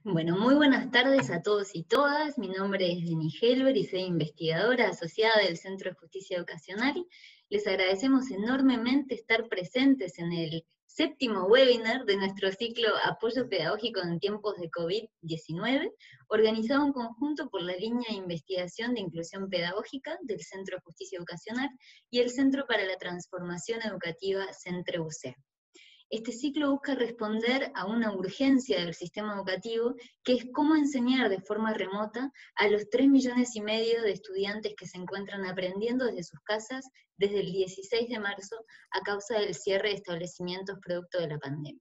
Bueno, muy buenas tardes a todos y todas. Mi nombre es Jenny Helber y soy investigadora asociada del Centro de Justicia Educacional. Les agradecemos enormemente estar presentes en el séptimo webinar de nuestro ciclo Apoyo Pedagógico en tiempos de COVID-19, organizado en conjunto por la línea de investigación de inclusión pedagógica del Centro de Justicia Educacional y el Centro para la Transformación Educativa CENTRE-UC. Este ciclo busca responder a una urgencia del sistema educativo, que es cómo enseñar de forma remota a los 3,5 millones de estudiantes que se encuentran aprendiendo desde sus casas desde el 16 de marzo a causa del cierre de establecimientos producto de la pandemia.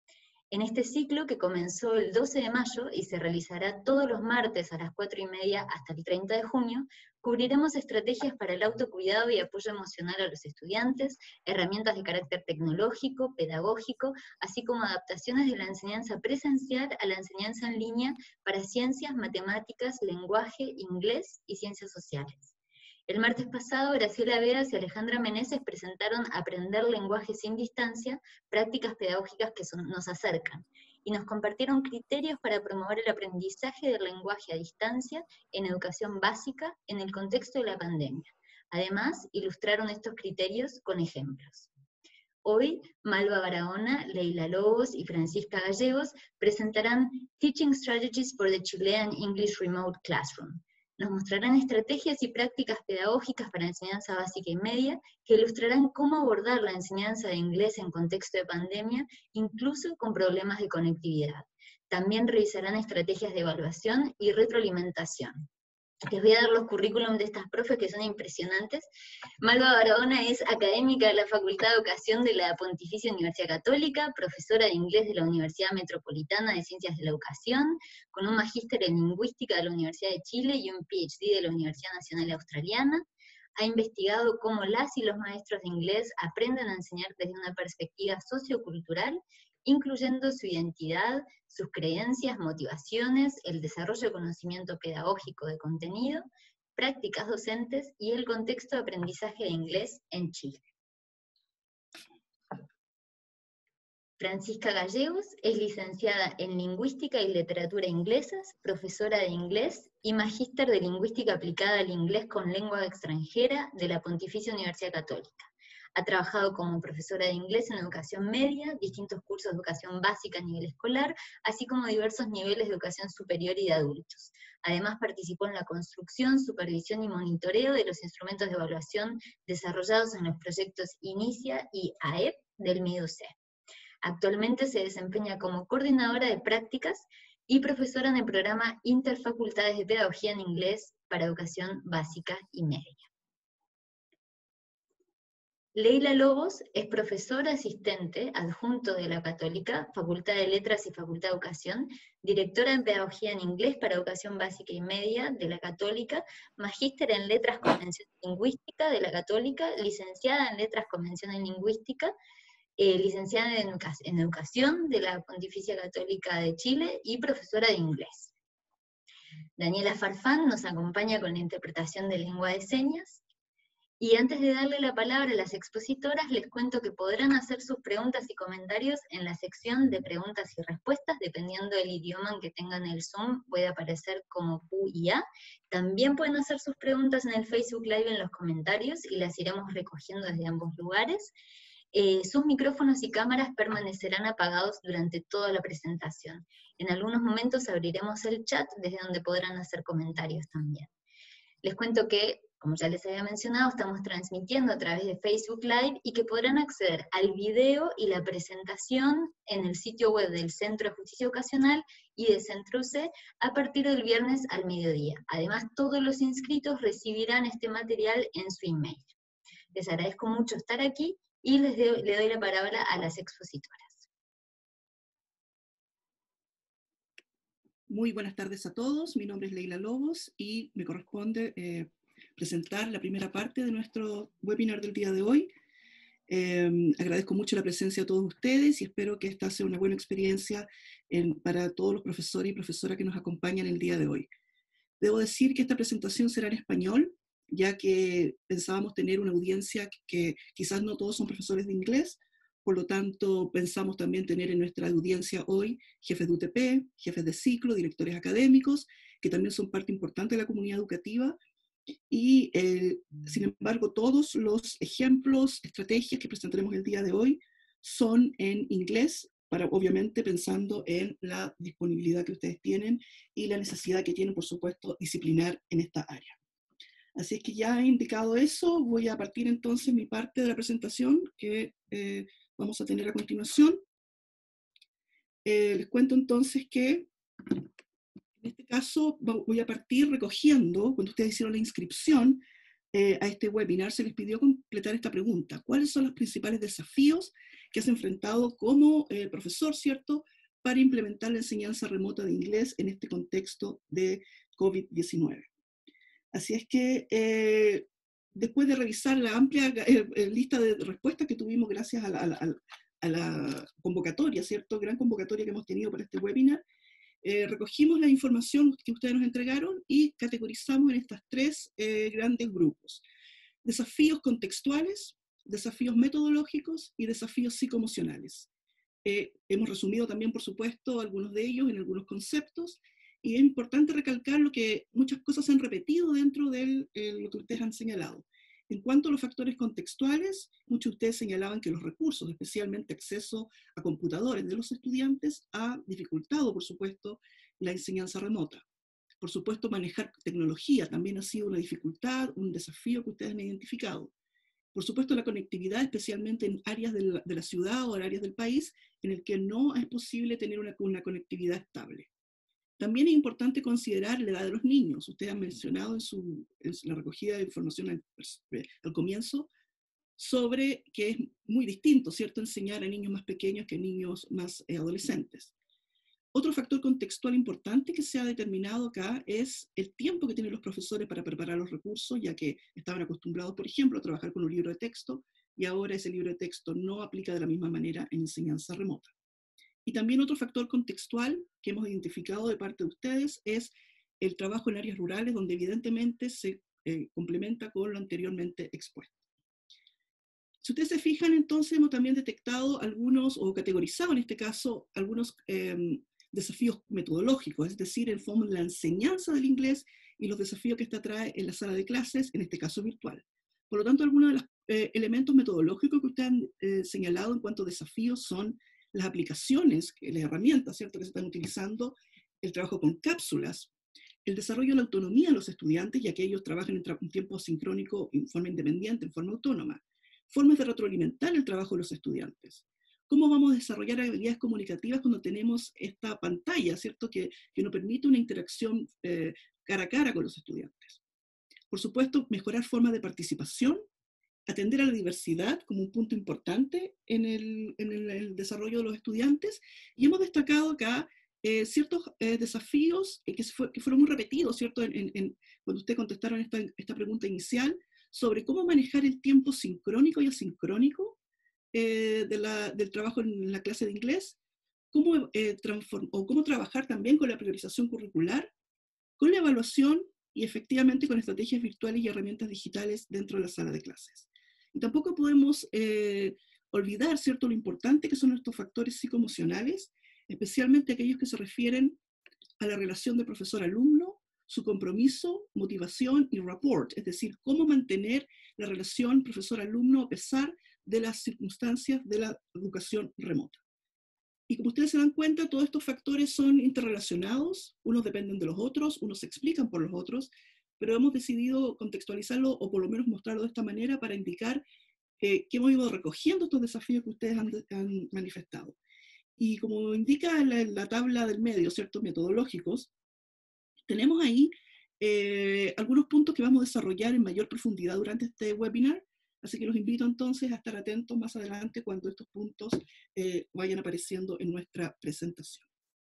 En este ciclo, que comenzó el 12 de mayo y se realizará todos los martes a las 4:30 hasta el 30 de junio, cubriremos estrategias para el autocuidado y apoyo emocional a los estudiantes, herramientas de carácter tecnológico, pedagógico, así como adaptaciones de la enseñanza presencial a la enseñanza en línea para ciencias, matemáticas, lenguaje, inglés y ciencias sociales. El martes pasado, Graciela Veas y Alejandra Meneses presentaron Aprender lenguaje sin distancia, prácticas pedagógicas que nos acercan, y nos compartieron criterios para promover el aprendizaje del lenguaje a distancia en educación básica en el contexto de la pandemia. Además, ilustraron estos criterios con ejemplos. Hoy, Malva Barahona, Leila Lobos y Francisca Gallegos presentarán Teaching Strategies for the Chilean English Remote Classroom. Nos mostrarán estrategias y prácticas pedagógicas para enseñanza básica y media que ilustrarán cómo abordar la enseñanza de inglés en contexto de pandemia, incluso con problemas de conectividad. También revisarán estrategias de evaluación y retroalimentación. Les voy a dar los currículum de estas profes que son impresionantes. Malva Barahona es académica de la Facultad de Educación de la Pontificia Universidad Católica, profesora de inglés de la Universidad Metropolitana de Ciencias de la Educación, con un magíster en lingüística de la Universidad de Chile y un PhD de la Universidad Nacional Australiana. Ha investigado cómo las y los maestros de inglés aprenden a enseñar desde una perspectiva sociocultural, incluyendo su identidad, sus creencias, motivaciones, el desarrollo de conocimiento pedagógico de contenido, prácticas docentes y el contexto de aprendizaje de inglés en Chile. Francisca Gallegos es licenciada en Lingüística y Literatura Inglesas, profesora de inglés y magíster de Lingüística aplicada al inglés con lengua extranjera de la Pontificia Universidad Católica. Ha trabajado como profesora de inglés en educación media, distintos cursos de educación básica a nivel escolar, así como diversos niveles de educación superior y de adultos. Además participó en la construcción, supervisión y monitoreo de los instrumentos de evaluación desarrollados en los proyectos INICIA y AEP del MIDUC. Actualmente se desempeña como coordinadora de prácticas y profesora en el programa Interfacultades de Pedagogía en Inglés para Educación Básica y Media. Leila Lobos es profesora asistente adjunto de la Católica, Facultad de Letras y Facultad de Educación, directora en Pedagogía en Inglés para Educación Básica y Media de la Católica, magíster en Letras Convención Lingüística de la Católica, licenciada en Letras Convención en Lingüística, licenciada en Educación de la Pontificia Católica de Chile y profesora de inglés. Daniela Farfán nos acompaña con la interpretación de lengua de señas. Y antes de darle la palabra a las expositoras, les cuento que podrán hacer sus preguntas y comentarios en la sección de preguntas y respuestas, dependiendo del idioma en que tengan el Zoom, puede aparecer como Q y A. También pueden hacer sus preguntas en el Facebook Live en los comentarios, y las iremos recogiendo desde ambos lugares. Sus micrófonos y cámaras permanecerán apagados durante toda la presentación. En algunos momentos abriremos el chat, desde donde podrán hacer comentarios también. Les cuento que, como ya les había mencionado, estamos transmitiendo a través de Facebook Live y que podrán acceder al video y la presentación en el sitio web del Centro de Justicia Educacional y de CENTRE-UC a partir del viernes al mediodía. Además, todos los inscritos recibirán este material en su email. Les agradezco mucho estar aquí y le doy la palabra a las expositoras. Muy buenas tardes a todos, mi nombre es Leila Lobos y me corresponde presentar la primera parte de nuestro webinar del día de hoy. Agradezco mucho la presencia de todos ustedes y espero que esta sea una buena experiencia para todos los profesores y profesoras que nos acompañan el día de hoy. Debo decir que esta presentación será en español, ya que pensábamos tener una audiencia que quizás no todos son profesores de inglés, Por lo tanto, pensamos también tener en nuestra audiencia hoy jefes de UTP, jefes de ciclo, directores académicos, que también son parte importante de la comunidad educativa. Y, sin embargo, todos los ejemplos, estrategias que presentaremos el día de hoy son en inglés, para, obviamente pensando en la disponibilidad que ustedes tienen y la necesidad que tienen, por supuesto, disciplinar en esta área. Así es que ya he indicado eso, voy a partir entonces mi parte de la presentación que vamos a tener a continuación. Les cuento entonces que en este caso voy a partir recogiendo, cuando ustedes hicieron la inscripción a este webinar, se les pidió completar esta pregunta. ¿Cuáles son los principales desafíos que has enfrentado como profesor, cierto, para implementar la enseñanza remota de inglés en este contexto de COVID-19? Así es que después de revisar la amplia lista de respuestas que tuvimos gracias a la convocatoria, ¿cierto? Gran convocatoria que hemos tenido para este webinar, recogimos la información que ustedes nos entregaron y categorizamos en estos tres grandes grupos. Desafíos contextuales, desafíos metodológicos y desafíos psicoemocionales. Hemos resumido también, por supuesto, algunos de ellos en algunos conceptos, y es importante recalcar lo que muchas cosas se han repetido dentro de lo que ustedes han señalado. En cuanto a los factores contextuales, muchos de ustedes señalaban que los recursos, especialmente acceso a computadores de los estudiantes, ha dificultado, por supuesto, la enseñanza remota. Por supuesto, manejar tecnología también ha sido una dificultad, un desafío que ustedes han identificado. Por supuesto, la conectividad, especialmente en áreas de la ciudad o en áreas del país en el que no es posible tener una conectividad estable. También es importante considerar la edad de los niños. Ustedes han mencionado en la recogida de información al comienzo sobre que es muy distinto, ¿cierto?, enseñar a niños más pequeños que a niños más adolescentes. Otro factor contextual importante que se ha determinado acá es el tiempo que tienen los profesores para preparar los recursos, ya que estaban acostumbrados, por ejemplo, a trabajar con un libro de texto, y ahora ese libro de texto no aplica de la misma manera en enseñanza remota. Y también otro factor contextual que hemos identificado de parte de ustedes es el trabajo en áreas rurales, donde evidentemente se complementa con lo anteriormente expuesto. Si ustedes se fijan, entonces hemos también detectado algunos, o categorizado en este caso, algunos desafíos metodológicos, es decir, en fondo la enseñanza del inglés y los desafíos que esta trae en la sala de clases, en este caso virtual. Por lo tanto, algunos de los elementos metodológicos que ustedes han señalado en cuanto a desafíos son las aplicaciones, las herramientas, ¿cierto?, que se están utilizando, el trabajo con cápsulas, el desarrollo de la autonomía de los estudiantes, ya que ellos trabajan en tiempo asincrónico, en forma independiente, en forma autónoma, formas de retroalimentar el trabajo de los estudiantes. ¿Cómo vamos a desarrollar habilidades comunicativas cuando tenemos esta pantalla, ¿cierto?, que nos permite una interacción cara a cara con los estudiantes? Por supuesto, mejorar formas de participación, atender a la diversidad como un punto importante en el desarrollo de los estudiantes, y hemos destacado acá ciertos desafíos que fueron muy repetidos, ¿cierto?, cuando ustedes contestaron esta pregunta inicial, sobre cómo manejar el tiempo sincrónico y asincrónico del trabajo en la clase de inglés, cómo trabajar también con la priorización curricular, con la evaluación y efectivamente con estrategias virtuales y herramientas digitales dentro de la sala de clases. Y tampoco podemos olvidar, ¿cierto?, lo importante que son estos factores psicoemocionales, especialmente aquellos que se refieren a la relación de profesor-alumno, su compromiso, motivación y rapport, es decir, cómo mantener la relación profesor-alumno a pesar de las circunstancias de la educación remota. Y como ustedes se dan cuenta, todos estos factores son interrelacionados, unos dependen de los otros, unos se explican por los otros, pero hemos decidido contextualizarlo o por lo menos mostrarlo de esta manera para indicar que hemos ido recogiendo estos desafíos que ustedes han manifestado. Y como indica la tabla del medio, ¿cierto?, metodológicos, tenemos ahí algunos puntos que vamos a desarrollar en mayor profundidad durante este webinar, así que los invito entonces a estar atentos más adelante cuando estos puntos vayan apareciendo en nuestra presentación.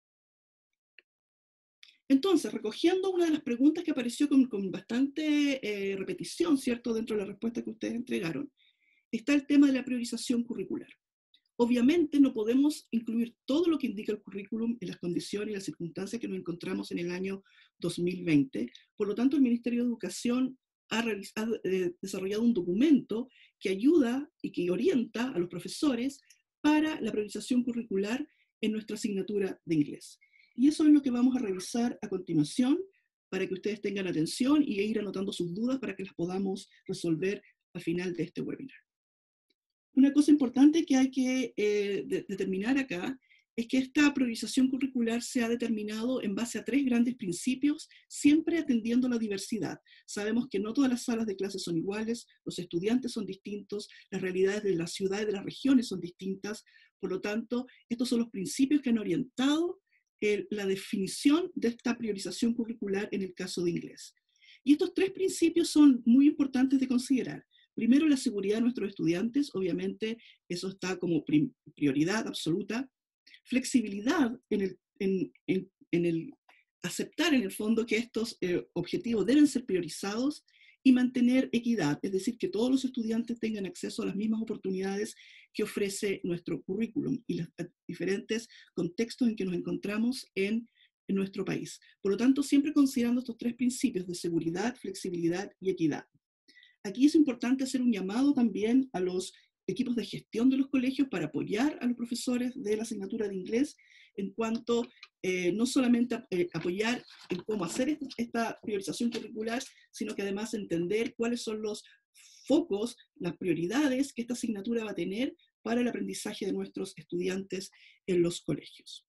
Entonces, recogiendo una de las preguntas que apareció con bastante repetición, ¿cierto?, dentro de la respuesta que ustedes entregaron, está el tema de la priorización curricular. Obviamente no podemos incluir todo lo que indica el currículum en las condiciones y las circunstancias que nos encontramos en el año 2020. Por lo tanto, el Ministerio de Educación ha desarrollado un documento que ayuda y que orienta a los profesores para la priorización curricular en nuestra asignatura de inglés. Y eso es lo que vamos a revisar a continuación para que ustedes tengan atención y ir anotando sus dudas para que las podamos resolver al final de este webinar. Una cosa importante que hay que determinar acá es que esta priorización curricular se ha determinado en base a 3 grandes principios, siempre atendiendo la diversidad. Sabemos que no todas las salas de clases son iguales, los estudiantes son distintos, las realidades de la ciudad y de las regiones son distintas, por lo tanto, estos son los principios que han orientado la definición de esta priorización curricular en el caso de inglés. Y estos 3 principios son muy importantes de considerar. Primero, la seguridad de nuestros estudiantes, obviamente eso está como prioridad absoluta. Flexibilidad en el aceptar en el fondo que estos objetivos deben ser priorizados y mantener equidad, es decir, que todos los estudiantes tengan acceso a las mismas oportunidades que ofrece nuestro currículum y los diferentes contextos en que nos encontramos en nuestro país. Por lo tanto, siempre considerando estos 3 principios de seguridad, flexibilidad y equidad. Aquí es importante hacer un llamado también a los equipos de gestión de los colegios para apoyar a los profesores de la asignatura de inglés en cuanto no solamente apoyar en cómo hacer esta priorización curricular, sino que además entender cuáles son los focos, las prioridades que esta asignatura va a tener para el aprendizaje de nuestros estudiantes en los colegios.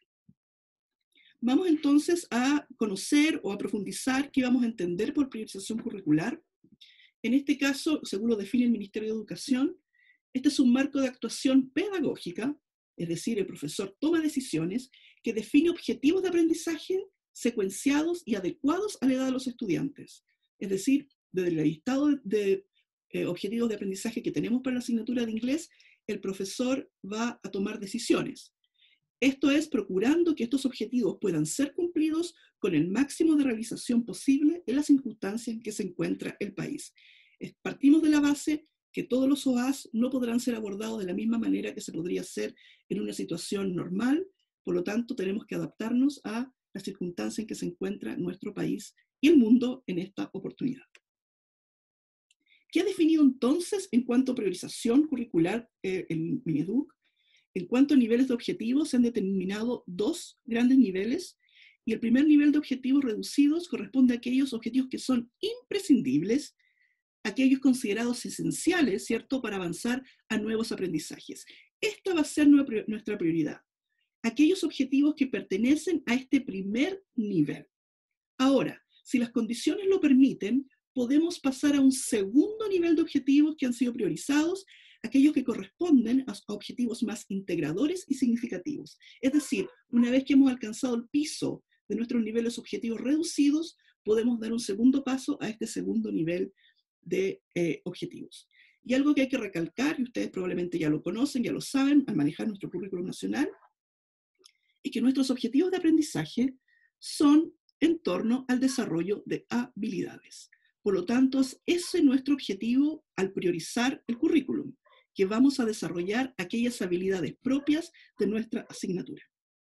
Vamos entonces a conocer o a profundizar qué vamos a entender por priorización curricular. En este caso, según lo define el Ministerio de Educación, este es un marco de actuación pedagógica, es decir, el profesor toma decisiones que define objetivos de aprendizaje secuenciados y adecuados a la edad de los estudiantes. Es decir, desde el listado de objetivos de aprendizaje que tenemos para la asignatura de inglés, el profesor va a tomar decisiones. Esto es procurando que estos objetivos puedan ser cumplidos con el máximo de realización posible en las circunstancias en que se encuentra el país. Partimos de la base que todos los OAS no podrán ser abordados de la misma manera que se podría hacer en una situación normal, por lo tanto tenemos que adaptarnos a las circunstancias en que se encuentra nuestro país y el mundo en esta oportunidad. ¿Qué ha definido entonces en cuanto a priorización curricular el Mineduc? En cuanto a niveles de objetivos, se han determinado 2 grandes niveles, y el primer nivel de objetivos reducidos corresponde a aquellos objetivos que son imprescindibles, aquellos considerados esenciales, ¿cierto?, para avanzar a nuevos aprendizajes. Esta va a ser nuestra prioridad. Aquellos objetivos que pertenecen a este primer nivel. Ahora, si las condiciones lo permiten, podemos pasar a un segundo nivel de objetivos que han sido priorizados, aquellos que corresponden a objetivos más integradores y significativos. Es decir, una vez que hemos alcanzado el piso de nuestros niveles objetivos reducidos, podemos dar un segundo paso a este segundo nivel de objetivos. Y algo que hay que recalcar, y ustedes probablemente ya lo conocen, ya lo saben, al manejar nuestro currículum nacional, es que nuestros objetivos de aprendizaje son en torno al desarrollo de habilidades. Por lo tanto, ese es nuestro objetivo al priorizar el currículum, que vamos a desarrollar aquellas habilidades propias de nuestra asignatura.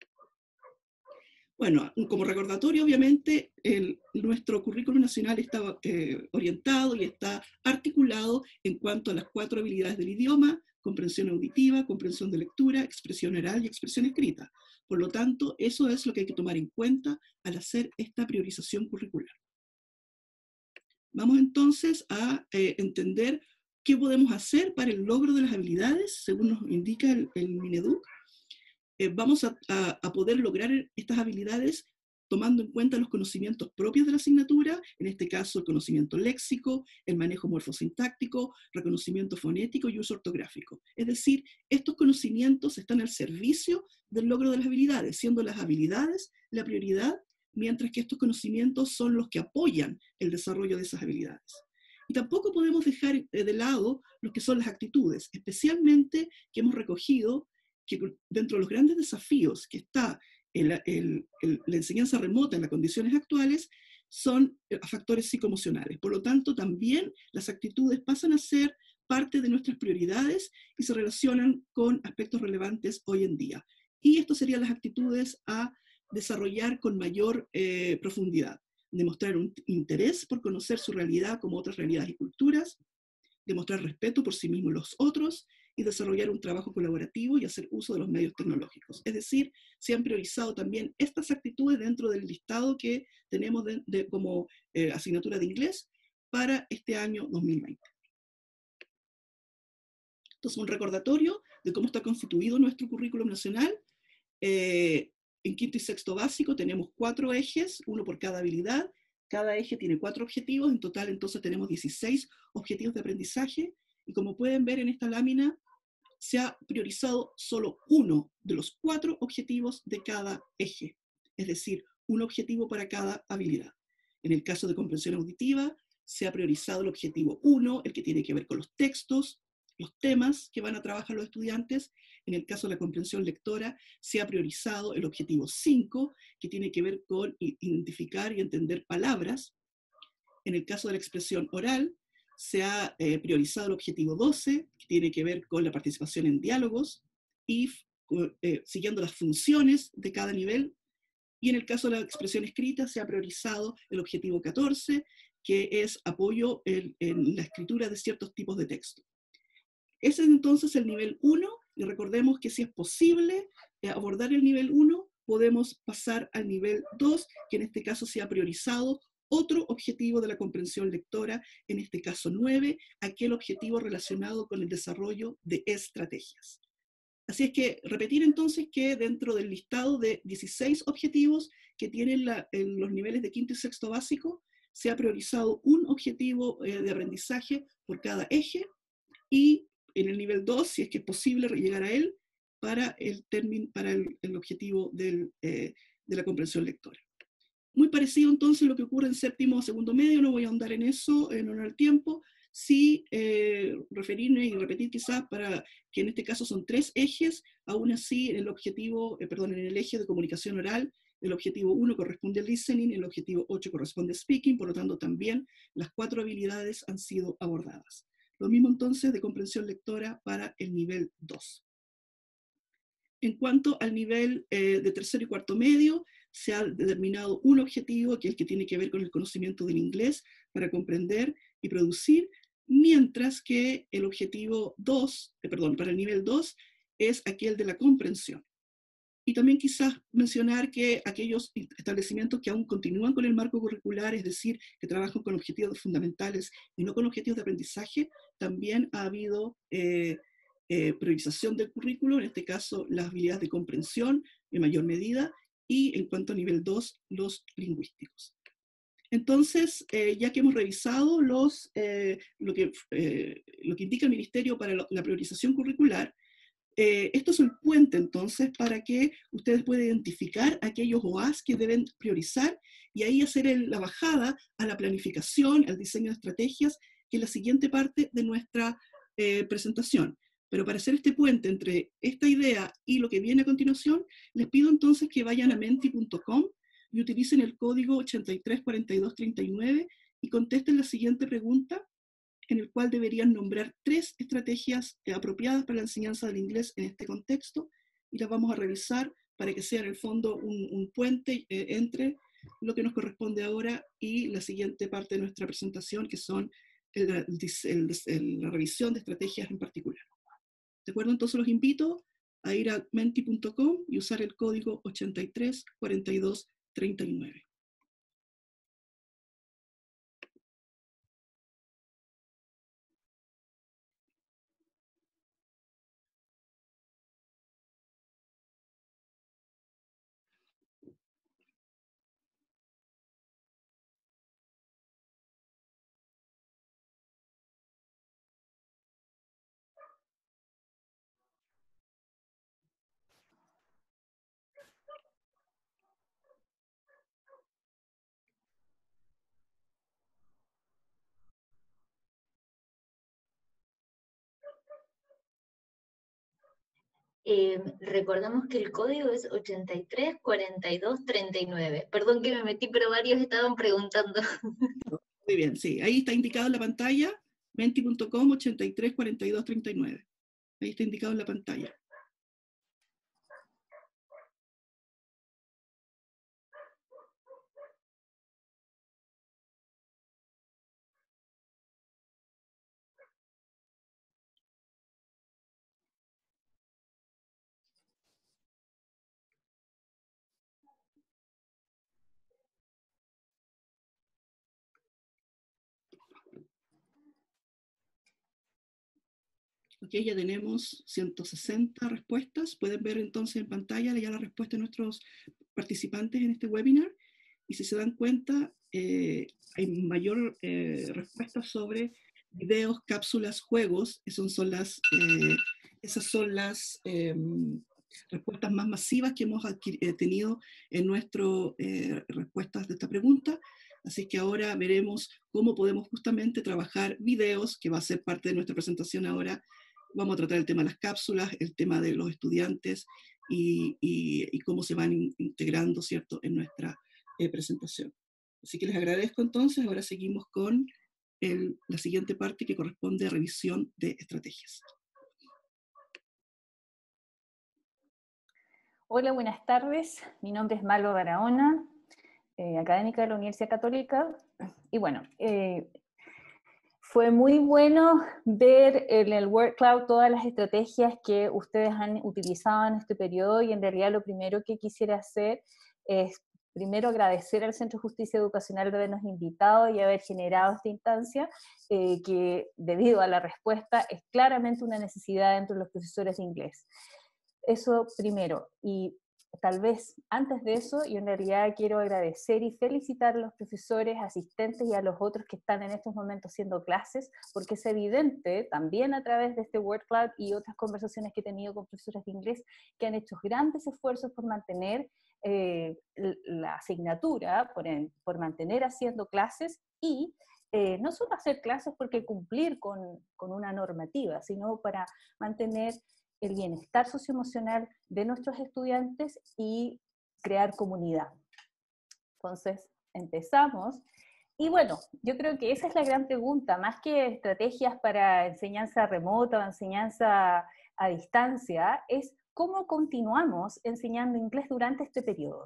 Bueno, como recordatorio, obviamente, nuestro currículum nacional está orientado y está articulado en cuanto a las 4 habilidades del idioma: comprensión auditiva, comprensión de lectura, expresión oral y expresión escrita. Por lo tanto, eso es lo que hay que tomar en cuenta al hacer esta priorización curricular. Vamos entonces a entender qué podemos hacer para el logro de las habilidades, según nos indica el Mineduc. Vamos a poder lograr estas habilidades tomando en cuenta los conocimientos propios de la asignatura, en este caso el conocimiento léxico, el manejo morfosintáctico, reconocimiento fonético y uso ortográfico. Es decir, estos conocimientos están al servicio del logro de las habilidades, siendo las habilidades la prioridad, mientras que estos conocimientos son los que apoyan el desarrollo de esas habilidades. Y tampoco podemos dejar de lado lo que son las actitudes, especialmente que hemos recogido que dentro de los grandes desafíos que está la enseñanza remota en las condiciones actuales son factores psicoemocionales. Por lo tanto, también las actitudes pasan a ser parte de nuestras prioridades y se relacionan con aspectos relevantes hoy en día. Y esto serían las actitudes a desarrollar con mayor profundidad. Demostrar un interés por conocer su realidad como otras realidades y culturas, demostrar respeto por sí mismo y los otros, y desarrollar un trabajo colaborativo y hacer uso de los medios tecnológicos. Es decir, se han priorizado también estas actitudes dentro del listado que tenemos como asignatura de inglés para este año 2020. Entonces, un recordatorio de cómo está constituido nuestro currículum nacional. En quinto y sexto básico tenemos 4 ejes, uno por cada habilidad. Cada eje tiene 4 objetivos, en total entonces tenemos 16 objetivos de aprendizaje. Y como pueden ver en esta lámina, se ha priorizado solo uno de los 4 objetivos de cada eje, es decir, un objetivo para cada habilidad. En el caso de comprensión auditiva, se ha priorizado el objetivo 1, el que tiene que ver con los textos, los temas que van a trabajar los estudiantes. En el caso de la comprensión lectora, se ha priorizado el objetivo 5, que tiene que ver con identificar y entender palabras. En el caso de la expresión oral, se ha priorizado el objetivo 12, que tiene que ver con la participación en diálogos y siguiendo las funciones de cada nivel. Y en el caso de la expresión escrita, se ha priorizado el objetivo 14, que es apoyo en la escritura de ciertos tipos de texto. Ese es entonces el nivel 1, y recordemos que si es posible abordar el nivel 1, podemos pasar al nivel 2, que en este caso se ha priorizado otro objetivo de la comprensión lectora, en este caso 9, aquel objetivo relacionado con el desarrollo de estrategias. Así es que repetir entonces que dentro del listado de 16 objetivos que tienen en los niveles de quinto y sexto básico, se ha priorizado un objetivo de aprendizaje por cada eje, y en el nivel 2, si es que es posible llegar a él, para el objetivo de la comprensión lectora. Muy parecido entonces lo que ocurre en séptimo o segundo medio, no voy a ahondar en eso en honor al tiempo, sí referirme y repetir quizás para que en este caso son 3 ejes, aún así en el objetivo, en el eje de comunicación oral, el objetivo 1 corresponde al listening, el objetivo 8 corresponde al speaking, por lo tanto también las 4 habilidades han sido abordadas. Lo mismo entonces de comprensión lectora para el nivel 2. En cuanto al nivel de tercero y cuarto medio, se ha determinado un objetivo, que es el que tiene que ver con el conocimiento del inglés para comprender y producir, mientras que el objetivo 2, para el nivel 2, es aquel de la comprensión. Y también quizás mencionar que aquellos establecimientos que aún continúan con el marco curricular, es decir, que trabajan con objetivos fundamentales y no con objetivos de aprendizaje, también ha habido priorización del currículo, en este caso las habilidades de comprensión en mayor medida, y en cuanto a nivel 2, los lingüísticos. Entonces, ya que hemos revisado lo que indica el Ministerio para la priorización curricular, esto es el puente entonces para que ustedes puedan identificar aquellos OAS que deben priorizar y ahí hacer la bajada a la planificación, al diseño de estrategias, que es la siguiente parte de nuestra presentación. Pero para hacer este puente entre esta idea y lo que viene a continuación, les pido entonces que vayan a menti.com y utilicen el código 834239 y contesten la siguiente pregunta, en el cual deberían nombrar 3 estrategias apropiadas para la enseñanza del inglés en este contexto, y las vamos a revisar para que sea en el fondo un puente entre lo que nos corresponde ahora y la siguiente parte de nuestra presentación, que son la revisión de estrategias en particular. ¿De acuerdo? Entonces los invito a ir a menti.com y usar el código 834239. Recordamos que el código es 834239. Perdón que me metí, pero varios estaban preguntando. Muy bien, sí. Ahí está indicado en la pantalla, menti.com 834239. Ahí está indicado en la pantalla. Ok, ya tenemos 160 respuestas. Pueden ver entonces en pantalla ya la respuesta de nuestros participantes en este webinar. Y si se dan cuenta, hay mayor respuesta sobre videos, cápsulas, juegos. Esas son las respuestas más masivas que hemos tenido en nuestras respuestas de esta pregunta. Así que ahora veremos cómo podemos justamente trabajar videos, que va a ser parte de nuestra presentación ahora. Vamos a tratar el tema de las cápsulas, el tema de los estudiantes y cómo se van integrando, ¿cierto?, en nuestra presentación. Así que les agradezco entonces. Ahora seguimos con la siguiente parte que corresponde a revisión de estrategias. Hola, buenas tardes. Mi nombre es Malva Barahona, académica de la Universidad Católica. Y bueno, fue muy bueno ver en el Word Cloud todas las estrategias que ustedes han utilizado en este periodo, y en realidad lo primero que quisiera hacer es primero agradecer al Centro de Justicia Educacional de habernos invitado y haber generado esta instancia, que debido a la respuesta es claramente una necesidad entre los profesores de inglés. Eso primero. Y tal vez antes de eso, yo en realidad quiero agradecer y felicitar a los profesores, asistentes y a los otros que están en estos momentos haciendo clases, porque es evidente también a través de este Word Cloud y otras conversaciones que he tenido con profesores de inglés que han hecho grandes esfuerzos por mantener la asignatura, por mantener haciendo clases y no solo hacer clases porque cumplir con una normativa, sino para mantener el bienestar socioemocional de nuestros estudiantes y crear comunidad. Entonces, empezamos. Y bueno, yo creo que esa es la gran pregunta, más que estrategias para enseñanza remota o enseñanza a distancia, es cómo continuamos enseñando inglés durante este periodo.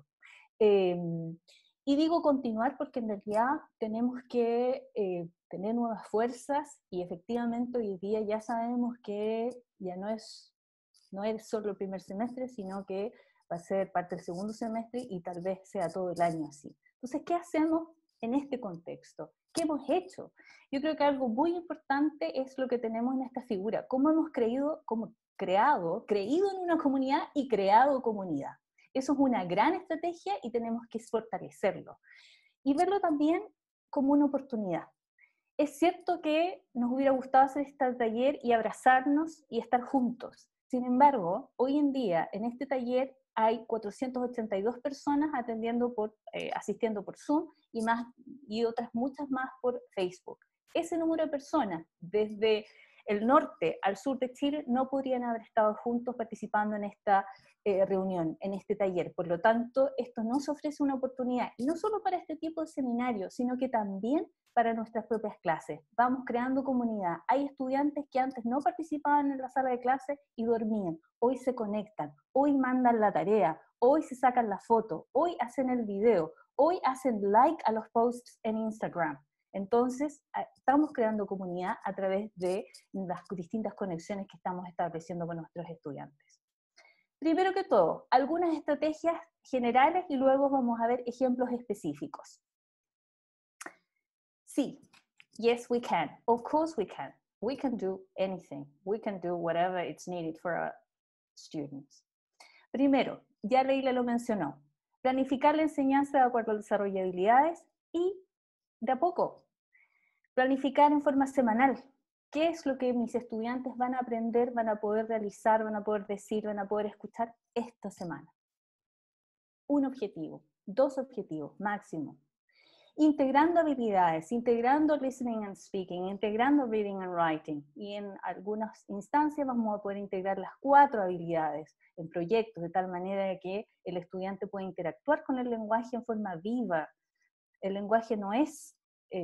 Y digo continuar porque en realidad tenemos que tener nuevas fuerzas, y efectivamente hoy día ya sabemos que ya no es solo el primer semestre, sino que va a ser parte del segundo semestre y tal vez sea todo el año así. Entonces, ¿qué hacemos en este contexto? ¿Qué hemos hecho? Yo creo que algo muy importante es lo que tenemos en esta figura, cómo hemos creído en una comunidad y creado comunidad. Eso es una gran estrategia y tenemos que fortalecerlo. Y verlo también como una oportunidad. Es cierto que nos hubiera gustado hacer este taller y abrazarnos y estar juntos. Sin embargo, hoy en día en este taller hay 482 personas asistiendo por Zoom y otras muchas más por Facebook. Ese número de personas, desde el norte al sur de Chile, no podrían haber estado juntos participando en esta reunión, en este taller. Por lo tanto, esto nos ofrece una oportunidad, y no solo para este tipo de seminarios, sino que también para nuestras propias clases. Vamos creando comunidad. Hay estudiantes que antes no participaban en la sala de clase y dormían. Hoy se conectan, hoy mandan la tarea, hoy se sacan la foto, hoy hacen el video, hoy hacen like a los posts en Instagram. Entonces, estamos creando comunidad a través de las distintas conexiones que estamos estableciendo con nuestros estudiantes. Primero que todo, algunas estrategias generales y luego vamos a ver ejemplos específicos. Sí, yes we can, of course we can. We can do anything. We can do whatever it's needed for our students. Primero, ya Leila lo mencionó, planificar la enseñanza de acuerdo al desarrollo de habilidades y de a poco. Planificar en forma semanal. ¿Qué es lo que mis estudiantes van a aprender, van a poder realizar, van a poder decir, van a poder escuchar esta semana? Un objetivo, 2 objetivos máximo. Integrando habilidades, integrando listening and speaking, integrando reading and writing. Y en algunas instancias vamos a poder integrar las 4 habilidades en proyectos, de tal manera que el estudiante pueda interactuar con el lenguaje en forma viva. El lenguaje no es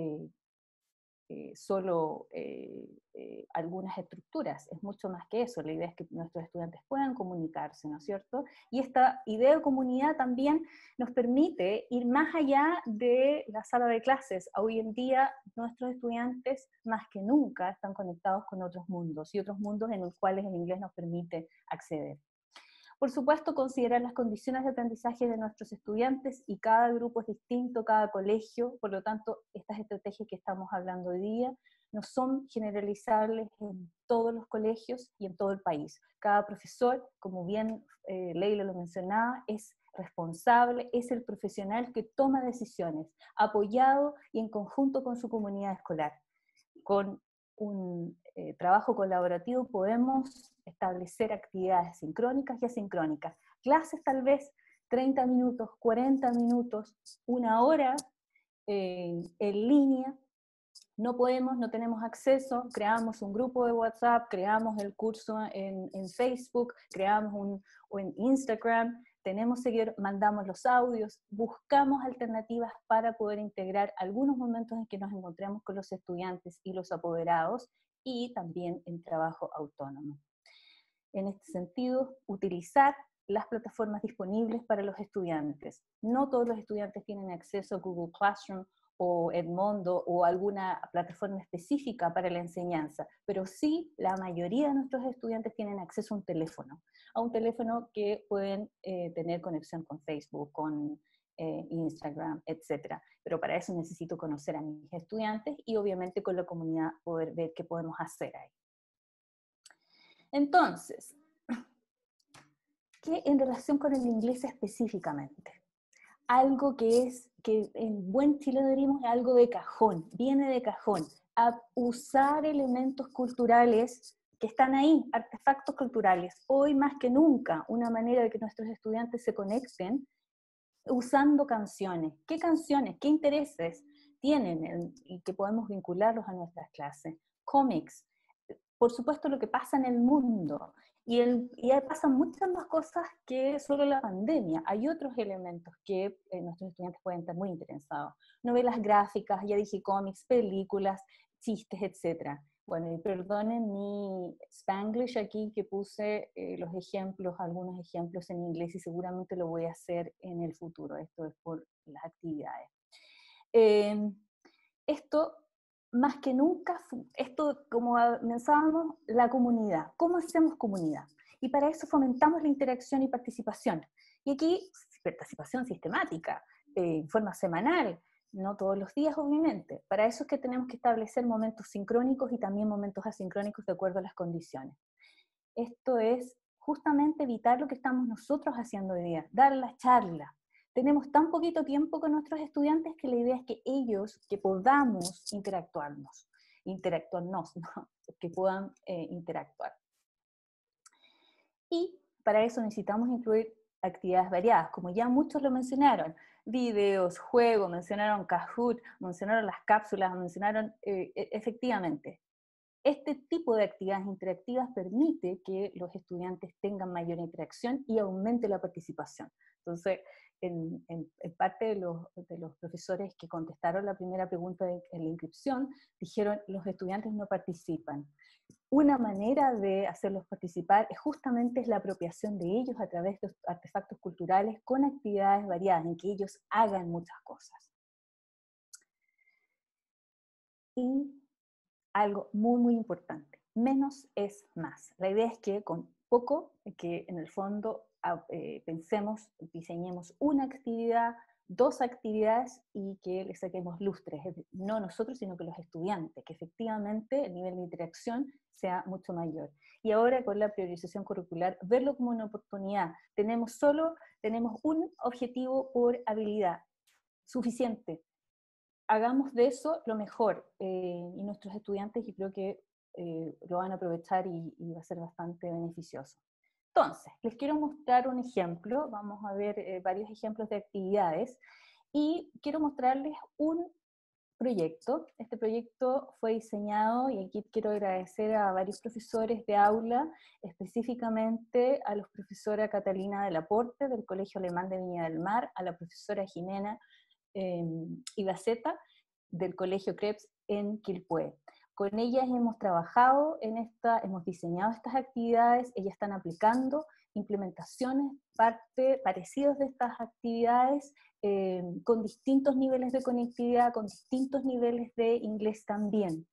solo algunas estructuras, es mucho más que eso. La idea es que nuestros estudiantes puedan comunicarse, ¿no es cierto? Y esta idea de comunidad también nos permite ir más allá de la sala de clases. Hoy en día nuestros estudiantes más que nunca están conectados con otros mundos, y otros mundos en los cuales el inglés nos permite acceder. Por supuesto, considerar las condiciones de aprendizaje de nuestros estudiantes, y cada grupo es distinto, cada colegio. Por lo tanto, estas estrategias que estamos hablando hoy día no son generalizables en todos los colegios y en todo el país. Cada profesor, como bien Leila lo mencionaba, es responsable, es el profesional que toma decisiones, apoyado y en conjunto con su comunidad escolar. Con un trabajo colaborativo podemos establecer actividades sincrónicas y asincrónicas. Clases tal vez 30 minutos, 40 minutos, una hora en línea. No podemos, no tenemos acceso, creamos un grupo de WhatsApp, creamos el curso en Facebook, creamos o en Instagram, tenemos seguidores, mandamos los audios, buscamos alternativas para poder integrar algunos momentos en que nos encontremos con los estudiantes y los apoderados, y también en trabajo autónomo. En este sentido, utilizar las plataformas disponibles para los estudiantes. No todos los estudiantes tienen acceso a Google Classroom o Edmodo o alguna plataforma específica para la enseñanza, pero sí la mayoría de nuestros estudiantes tienen acceso a un teléfono que pueden tener conexión con Facebook, con Instagram, etc. Pero para eso necesito conocer a mis estudiantes y obviamente con la comunidad poder ver qué podemos hacer ahí. Entonces, ¿qué en relación con el inglés específicamente? Algo que en buen chileno diríamos algo de cajón, viene de cajón, a usar elementos culturales que están ahí, artefactos culturales. Hoy más que nunca, una manera de que nuestros estudiantes se conecten usando canciones. ¿Qué canciones, qué intereses tienen y que podemos vincularlos a nuestras clases? Cómics, por supuesto lo que pasa en el mundo. Y ahí pasan muchas más cosas que solo la pandemia. Hay otros elementos que nuestros estudiantes pueden estar muy interesados. Novelas gráficas, ya dije cómics, películas, chistes, etc. Bueno, y perdonen mi Spanglish aquí que puse los ejemplos, algunos ejemplos en inglés y seguramente lo voy a hacer en el futuro. Esto es por las actividades. Esto más que nunca, esto como mencionábamos, la comunidad. ¿Cómo hacemos comunidad? Y para eso fomentamos la interacción y participación. Y aquí, participación sistemática, en forma semanal, no todos los días obviamente. Para eso es que tenemos que establecer momentos sincrónicos y también momentos asincrónicos de acuerdo a las condiciones. Esto es justamente evitar lo que estamos nosotros haciendo hoy día, dar la charla. Tenemos tan poquito tiempo con nuestros estudiantes que la idea es que podamos interactuarnos, ¿no? Que puedan interactuar. Y para eso necesitamos incluir actividades variadas, como ya muchos lo mencionaron, videos, juegos, mencionaron Kahoot, mencionaron las cápsulas, mencionaron efectivamente. Este tipo de actividades interactivas permite que los estudiantes tengan mayor interacción y aumente la participación. Entonces, en parte de los profesores que contestaron la primera pregunta en la inscripción, dijeron, los estudiantes no participan. Una manera de hacerlos participar es justamente la apropiación de ellos a través de artefactos culturales con actividades variadas, en que ellos hagan muchas cosas. Y algo muy, muy importante, menos es más. La idea es que con poco, que en el fondo pensemos, diseñemos una actividad, 2 actividades y que le saquemos lustres, no nosotros, sino que los estudiantes, que efectivamente el nivel de interacción sea mucho mayor. Y ahora con la priorización curricular, verlo como una oportunidad. Tenemos un objetivo por habilidad, suficiente. Hagamos de eso lo mejor, y nuestros estudiantes yo creo que lo van a aprovechar y va a ser bastante beneficioso. Entonces, les quiero mostrar un ejemplo, vamos a ver varios ejemplos de actividades, y quiero mostrarles un proyecto. Este proyecto fue diseñado, y aquí quiero agradecer a varios profesores de aula, específicamente a la profesora Catalina del Aporte, del Colegio Alemán de Viña del Mar, a la profesora Jimena Ibaceta, del Colegio Krebs en Quilpué. Con ellas hemos trabajado hemos diseñado estas actividades, ellas están aplicando implementaciones parecidas de estas actividades, con distintos niveles de conectividad, con distintos niveles de inglés también.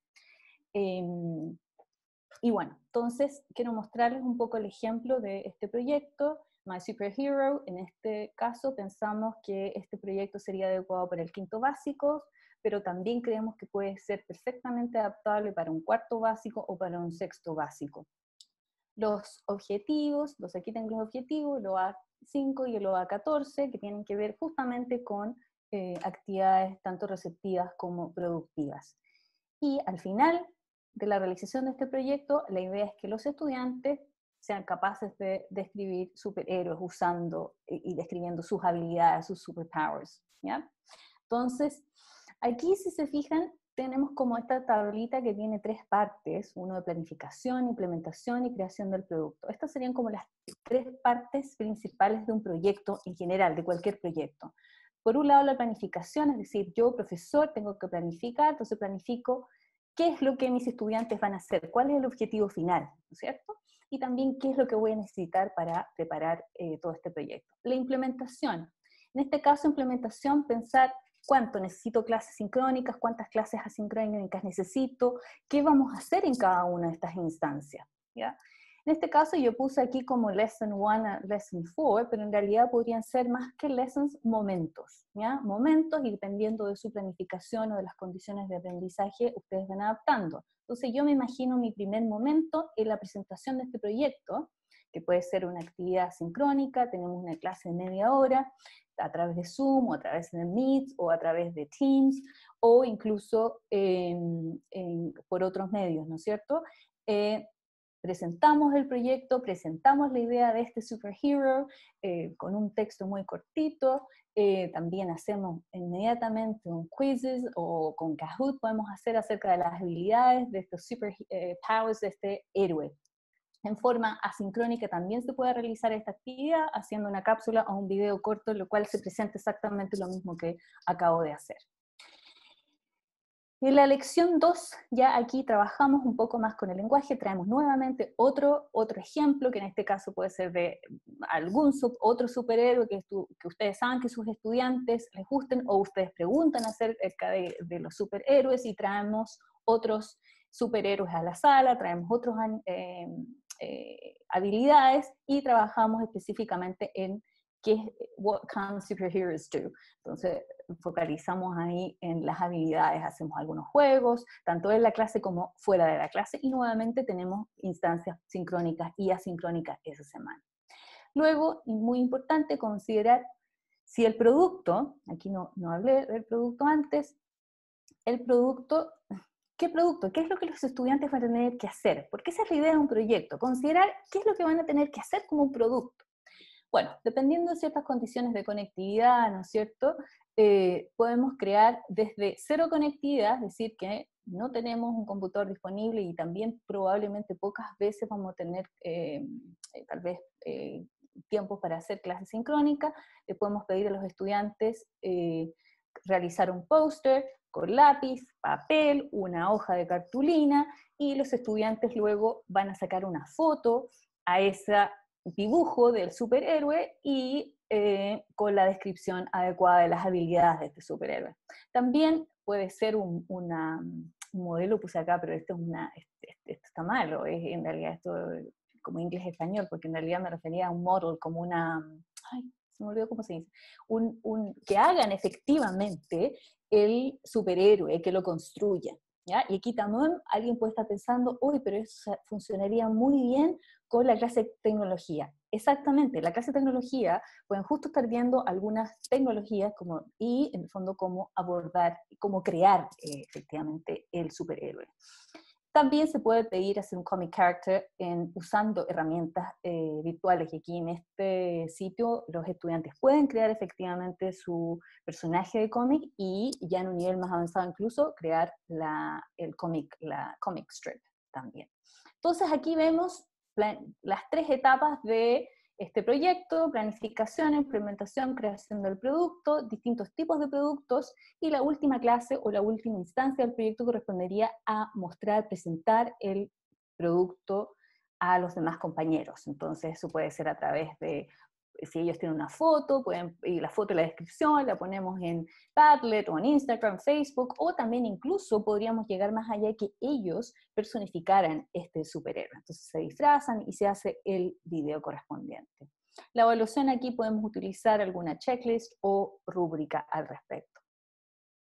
Y bueno, entonces quiero mostrarles un poco el ejemplo de este proyecto, My Superhero. En este caso pensamos que este proyecto sería adecuado para el quinto básico, pero también creemos que puede ser perfectamente adaptable para un cuarto básico o para un sexto básico. Los objetivos, aquí tengo los objetivos, el OA5 y el OA14, que tienen que ver justamente con actividades tanto receptivas como productivas. Y al final de la realización de este proyecto, la idea es que los estudiantes sean capaces de describir superhéroes usando y describiendo sus habilidades, sus superpowers, ¿ya? Entonces, aquí si se fijan, tenemos como esta tablita que tiene 3 partes, uno de planificación, implementación y creación del producto. Estas serían como las 3 partes principales de un proyecto en general, de cualquier proyecto. Por un lado la planificación, es decir, yo profesor tengo que planificar, entonces planifico qué es lo que mis estudiantes van a hacer, cuál es el objetivo final, ¿no es cierto? Y también qué es lo que voy a necesitar para preparar todo este proyecto. La implementación, en este caso implementación, pensar cuánto necesito clases sincrónicas, cuántas clases asincrónicas necesito, qué vamos a hacer en cada una de estas instancias, ¿ya? En este caso yo puse aquí como Lesson 1 a Lesson 4, pero en realidad podrían ser más que lessons, momentos, ¿ya? Momentos, y dependiendo de su planificación o de las condiciones de aprendizaje, ustedes van adaptando. Entonces yo me imagino mi primer momento en la presentación de este proyecto, que puede ser una actividad sincrónica, tenemos una clase de media hora, a través de Zoom, o a través de Meet, o a través de Teams, o incluso por otros medios, ¿no es cierto? Presentamos el proyecto, presentamos la idea de este superhero con un texto muy cortito, también hacemos inmediatamente un quizzes, o con Kahoot podemos hacer acerca de las habilidades de estos superpowers de este héroe. En forma asincrónica también se puede realizar esta actividad haciendo una cápsula o un video corto, en lo cual se presenta exactamente lo mismo que acabo de hacer. En la lección 2, ya aquí trabajamos un poco más con el lenguaje, traemos nuevamente otro ejemplo, que en este caso puede ser de algún otro superhéroe que ustedes saben que sus estudiantes les gusten, o ustedes preguntan acerca de los superhéroes, y traemos otros superhéroes a la sala, traemos otras habilidades, y trabajamos específicamente en what can superheroes do. Entonces focalizamos ahí en las habilidades, hacemos algunos juegos, tanto en la clase como fuera de la clase, y nuevamente tenemos instancias sincrónicas y asincrónicas esa semana. Luego, y muy importante, considerar si el producto, aquí no hablé del producto antes, el producto, ¿qué producto? ¿Qué es lo que los estudiantes van a tener que hacer? Porque esa es la idea de un proyecto, considerar qué es lo que van a tener que hacer como un producto. Bueno, dependiendo de ciertas condiciones de conectividad, ¿no es cierto?, podemos crear desde cero conectividad, es decir, que no tenemos un computador disponible, y también probablemente pocas veces vamos a tener tal vez tiempos para hacer clases sincrónicas. Le podemos pedir a los estudiantes realizar un póster con lápiz, papel, una hoja de cartulina, y los estudiantes luego van a sacar una foto a esa dibujo del superhéroe y con la descripción adecuada de las habilidades de este superhéroe. También puede ser un modelo, puse acá, pero esto está malo, en realidad esto como inglés-español, porque en realidad me refería a un model, como se me olvidó cómo se dice, que hagan efectivamente el superhéroe, que lo construyan, ¿ya? Y aquí también alguien puede estar pensando, uy, pero eso funcionaría muy bien con la clase de tecnología. Exactamente, la clase de tecnología pueden justo estar viendo algunas tecnologías y en el fondo cómo abordar, cómo crear efectivamente el superhéroe. También se puede pedir hacer un comic character usando herramientas virtuales, y aquí en este sitio los estudiantes pueden crear efectivamente su personaje de cómic, y ya en un nivel más avanzado incluso crear la comic strip también. Entonces aquí vemos las 3 etapas de este proyecto: planificación, implementación, creación del producto, distintos tipos de productos, y la última clase o la última instancia del proyecto correspondería a mostrar, presentar el producto a los demás compañeros. Entonces eso puede ser a través de, si ellos tienen una foto, y la foto y la descripción la ponemos en Padlet o en Instagram, Facebook, o también incluso podríamos llegar más allá, que ellos personificaran este superhéroe. Entonces se disfrazan y se hace el video correspondiente. La evaluación, aquí podemos utilizar alguna checklist o rúbrica al respecto.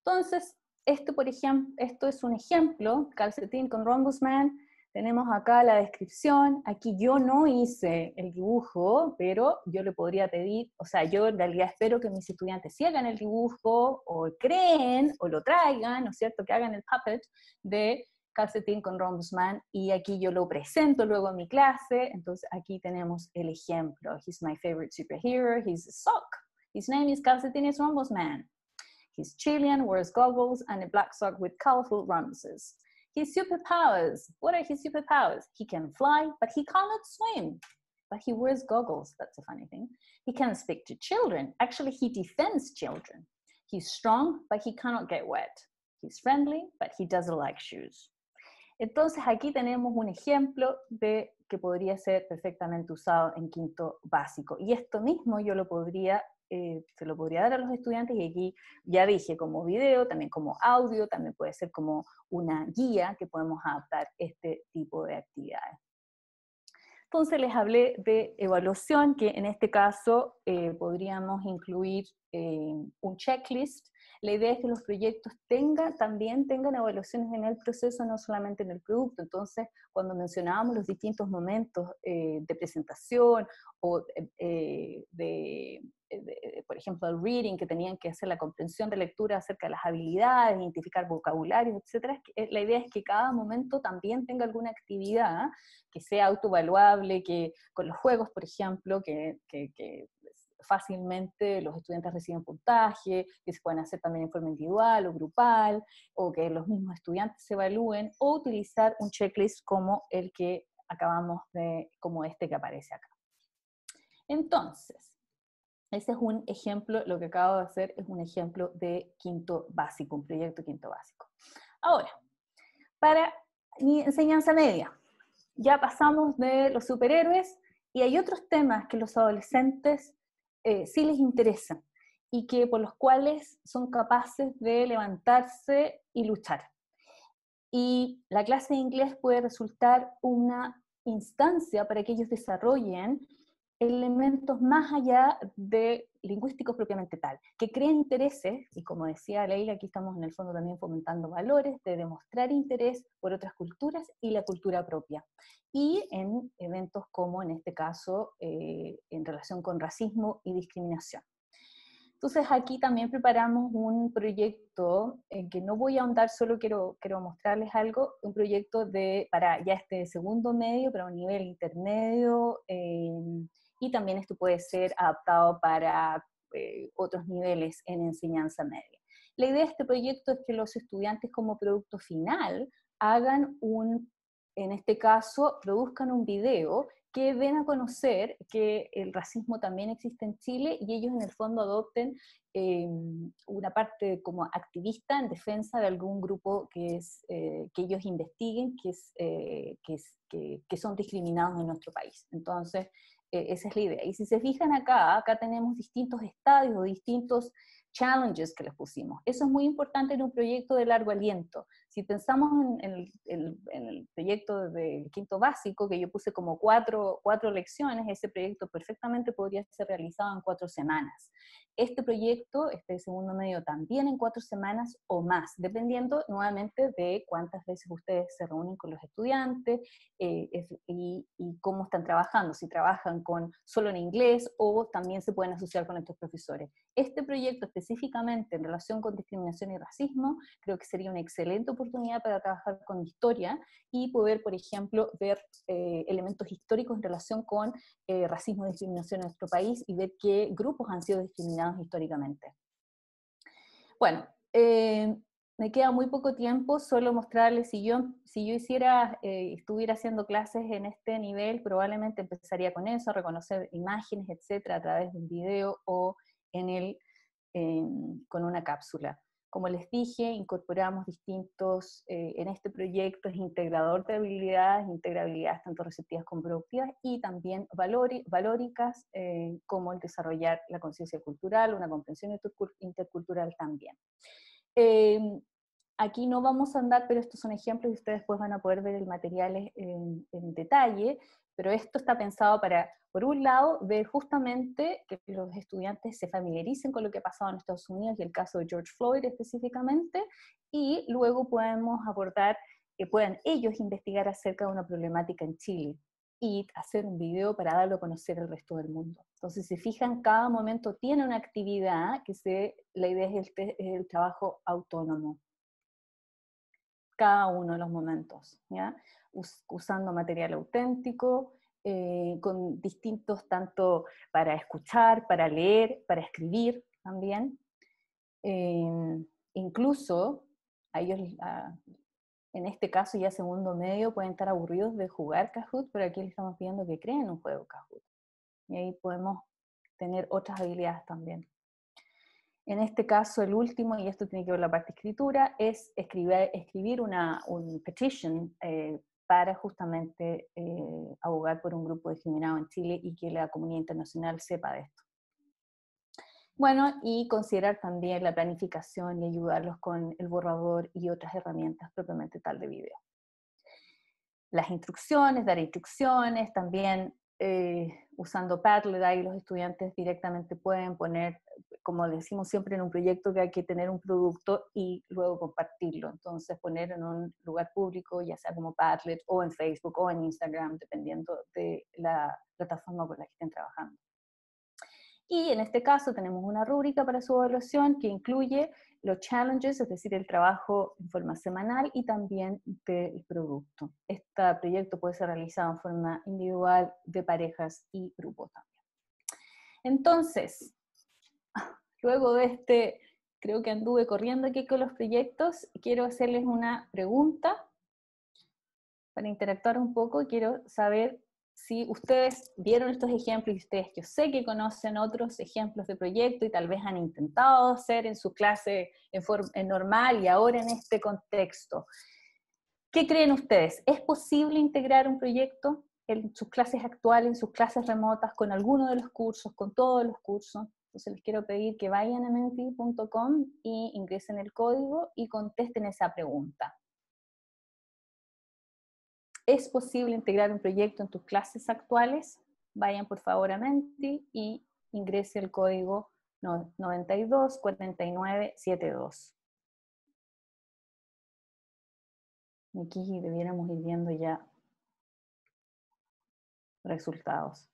Entonces, por ejemplo, esto es un ejemplo, calcetín con Rhombus Man. Tenemos acá la descripción. Aquí yo no hice el dibujo, pero yo le podría pedir, o sea, yo en realidad espero que mis estudiantes sí hagan el dibujo, o creen, o lo traigan, ¿no es cierto?, que hagan el puppet de calcetín con Rhombus Man, y aquí yo lo presento luego en mi clase. Entonces aquí tenemos el ejemplo. He's my favorite superhero, he's a sock. His name is Calcetines Rhombus Man. He's Chilean, wears goggles, and a black sock with colorful rhombuses. His superpowers. What are his superpowers? He can fly, but he cannot swim. But he wears goggles. That's a funny thing. He can speak to children. Actually, he defends children. He's strong, but he cannot get wet. He's friendly, but he doesn't like shoes. Entonces aquí tenemos un ejemplo de que podría ser perfectamente usado en quinto básico. Y esto mismo yo lo podría, se lo podría dar a los estudiantes, y aquí ya dije, como video, también como audio, también puede ser como una guía que podemos adaptar este tipo de actividades. Entonces les hablé de evaluación, que en este caso podríamos incluir un checklist. La idea es que los proyectos también tengan evaluaciones en el proceso, no solamente en el producto. Entonces, cuando mencionábamos los distintos momentos de presentación, o por ejemplo, el reading, que tenían que hacer la comprensión de lectura acerca de las habilidades, identificar vocabularios, etc., la idea es que cada momento también tenga alguna actividad que sea autoevaluable, que con los juegos, por ejemplo, que fácilmente los estudiantes reciben puntaje, que se pueden hacer también en forma individual o grupal, o que los mismos estudiantes se evalúen, o utilizar un checklist como el que acabamos de, como este que aparece acá. Entonces, ese es un ejemplo, lo que acabo de hacer es un ejemplo de quinto básico, un proyecto quinto básico. Ahora, para mi enseñanza media, ya pasamos de los superhéroes, y hay otros temas que los adolescentes sí les interesan, y que por los cuales son capaces de levantarse y luchar. Y la clase de inglés puede resultar una instancia para que ellos desarrollen elementos más allá de lingüísticos propiamente tal, que creen intereses, y como decía Leila, aquí estamos en el fondo también fomentando valores, de demostrar interés por otras culturas y la cultura propia. Y en eventos como en este caso, en relación con racismo y discriminación. Entonces aquí también preparamos un proyecto en que no voy a ahondar, solo quiero mostrarles algo, un proyecto para ya este segundo medio, para un nivel intermedio, y también esto puede ser adaptado para otros niveles en enseñanza media. La idea de este proyecto es que los estudiantes como producto final hagan en este caso, produzcan un video que den a conocer que el racismo también existe en Chile, y ellos en el fondo adopten una parte como activista en defensa de algún grupo que ellos investiguen que son discriminados en nuestro país. Entonces, esa es la idea. Y si se fijan acá tenemos distintos estadios o distintos challenges que les pusimos. Eso es muy importante en un proyecto de largo aliento. Si pensamos en el proyecto del quinto básico, que yo puse como cuatro lecciones, ese proyecto perfectamente podría ser realizado en 4 semanas. Este proyecto, este segundo medio, también en 4 semanas o más, dependiendo nuevamente de cuántas veces ustedes se reúnen con los estudiantes y cómo están trabajando, si trabajan solo en inglés o también se pueden asociar con estos profesores. Este proyecto específicamente en relación con discriminación y racismo, creo que sería una excelente oportunidad para trabajar con historia y poder, por ejemplo, ver elementos históricos en relación con racismo y discriminación en nuestro país, y ver qué grupos han sido discriminados históricamente. Bueno, me queda muy poco tiempo, solo mostrarles, si yo estuviera haciendo clases en este nivel, probablemente empezaría con eso, a reconocer imágenes, etcétera, a través de un video o con una cápsula. Como les dije, incorporamos en este proyecto es integrador de habilidades, integra habilidades tanto receptivas como productivas, y también valóricas, como el desarrollar la conciencia cultural, una comprensión intercultural también. Aquí no vamos a andar, pero estos son ejemplos y ustedes después van a poder ver el material en detalle, Pero esto está pensado para, por un lado, ver justamente que los estudiantes se familiaricen con lo que ha pasado en Estados Unidos y el caso de George Floyd específicamente, y luego podemos abordar que puedan ellos investigar acerca de una problemática en Chile y hacer un video para darlo a conocer al resto del mundo. Entonces, si se fijan, cada momento tiene una actividad la idea es el trabajo autónomo. Cada uno de los momentos, ¿ya? Usando material auténtico, con distintos, tanto para escuchar, para leer, para escribir también. Incluso a ellos, en este caso ya segundo medio, pueden estar aburridos de jugar Kahoot, pero aquí les estamos pidiendo que creen un juego Kahoot. Y ahí podemos tener otras habilidades también. En este caso, el último, y esto tiene que ver con la parte de escritura, es escribir un petition para justamente abogar por un grupo discriminado en Chile y que la comunidad internacional sepa de esto. Bueno, y considerar también la planificación y ayudarlos con el borrador y otras herramientas propiamente tal de video. Las instrucciones, dar instrucciones, también usando Padlet, ahí los estudiantes directamente pueden poner, como decimos siempre en un proyecto, que hay que tener un producto y luego compartirlo. Entonces poner en un lugar público, ya sea como Padlet o en Facebook o en Instagram, dependiendo de la plataforma por la que estén trabajando. Y en este caso tenemos una rúbrica para su evaluación que incluye los challenges, es decir, el trabajo en forma semanal y también del producto. Este proyecto puede ser realizado en forma individual, de parejas y grupos también. Entonces, luego de este, creo que anduve corriendo aquí con los proyectos, quiero hacerles una pregunta para interactuar un poco y quiero saber si ustedes vieron estos ejemplos y ustedes, yo sé que conocen otros ejemplos de proyecto y tal vez han intentado hacer en su clase en normal y ahora en este contexto. ¿Qué creen ustedes? ¿Es posible integrar un proyecto en sus clases actuales, en sus clases remotas, con alguno de los cursos, con todos los cursos? Entonces les quiero pedir que vayan a menti.com y ingresen el código y contesten esa pregunta. ¿Es posible integrar un proyecto en tus clases actuales? Vayan por favor a Menti y ingrese el código 924972. Aquí debiéramos ir viendo ya resultados.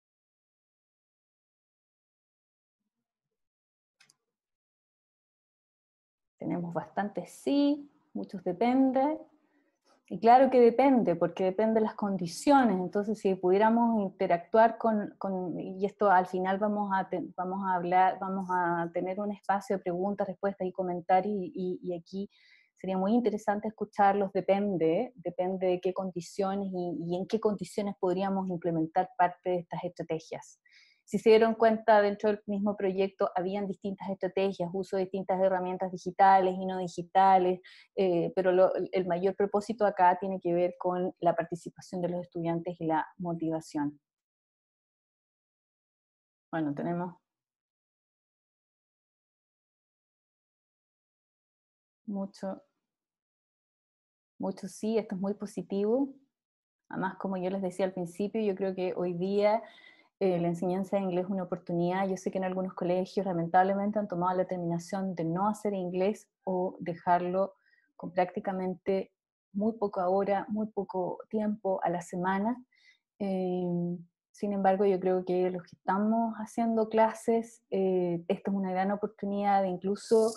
Tenemos bastantes sí, muchos depende. Y claro que depende, porque depende de las condiciones. Entonces, si pudiéramos interactuar y esto al final vamos a tener un espacio de preguntas, respuestas y comentarios, y aquí sería muy interesante escucharlos, depende de qué condiciones y en qué condiciones podríamos implementar parte de estas estrategias. Si se dieron cuenta, dentro del mismo proyecto habían distintas estrategias, uso de distintas herramientas digitales y no digitales, pero el mayor propósito acá tiene que ver con la participación de los estudiantes y la motivación. Bueno, tenemos mucho sí, esto es muy positivo. Además, como yo les decía al principio, yo creo que hoy día la enseñanza de inglés es una oportunidad. Yo sé que en algunos colegios lamentablemente han tomado la determinación de no hacer inglés o dejarlo con prácticamente muy poca hora, muy poco tiempo a la semana. Sin embargo, yo creo que los que estamos haciendo clases, esta es una gran oportunidad de incluso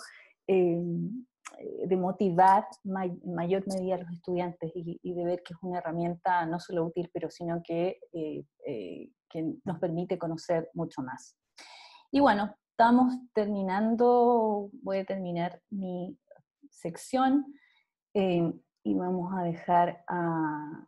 de motivar en mayor medida a los estudiantes y de ver que es una herramienta no solo útil, pero sino que nos permite conocer mucho más. Y bueno, estamos terminando, voy a terminar mi sección y vamos a dejar a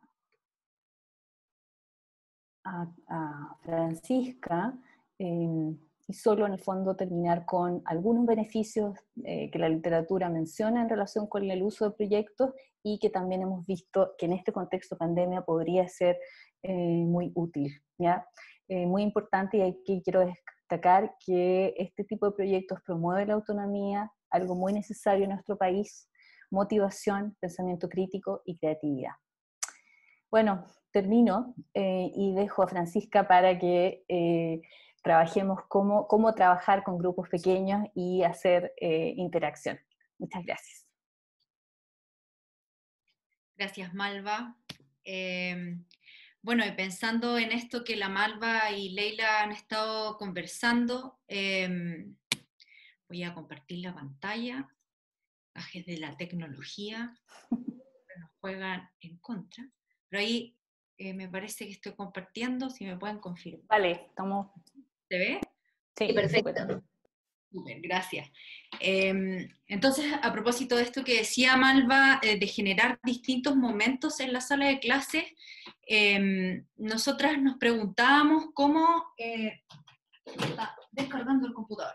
Francisca y solo en el fondo terminar con algunos beneficios que la literatura menciona en relación con el uso de proyectos y que también hemos visto que en este contexto de pandemia podría ser muy útil, ¿ya? Muy importante, y aquí quiero destacar que este tipo de proyectos promueve la autonomía, algo muy necesario en nuestro país, motivación, pensamiento crítico y creatividad. Bueno, termino y dejo a Francisca para que trabajemos cómo trabajar con grupos pequeños y hacer interacción. Muchas gracias. Gracias, Malva. Bueno, y pensando en esto que la Malva y Leila han estado conversando, voy a compartir la pantalla. Gajes de la tecnología nos juegan en contra. Pero ahí me parece que estoy compartiendo, si me pueden confirmar. Vale, estamos... ¿Se ve? Sí, perfecto. Súper, gracias. Entonces, a propósito de esto que decía Malva, de generar distintos momentos en la sala de clases, nosotras nos preguntábamos cómo... está descargando el computador.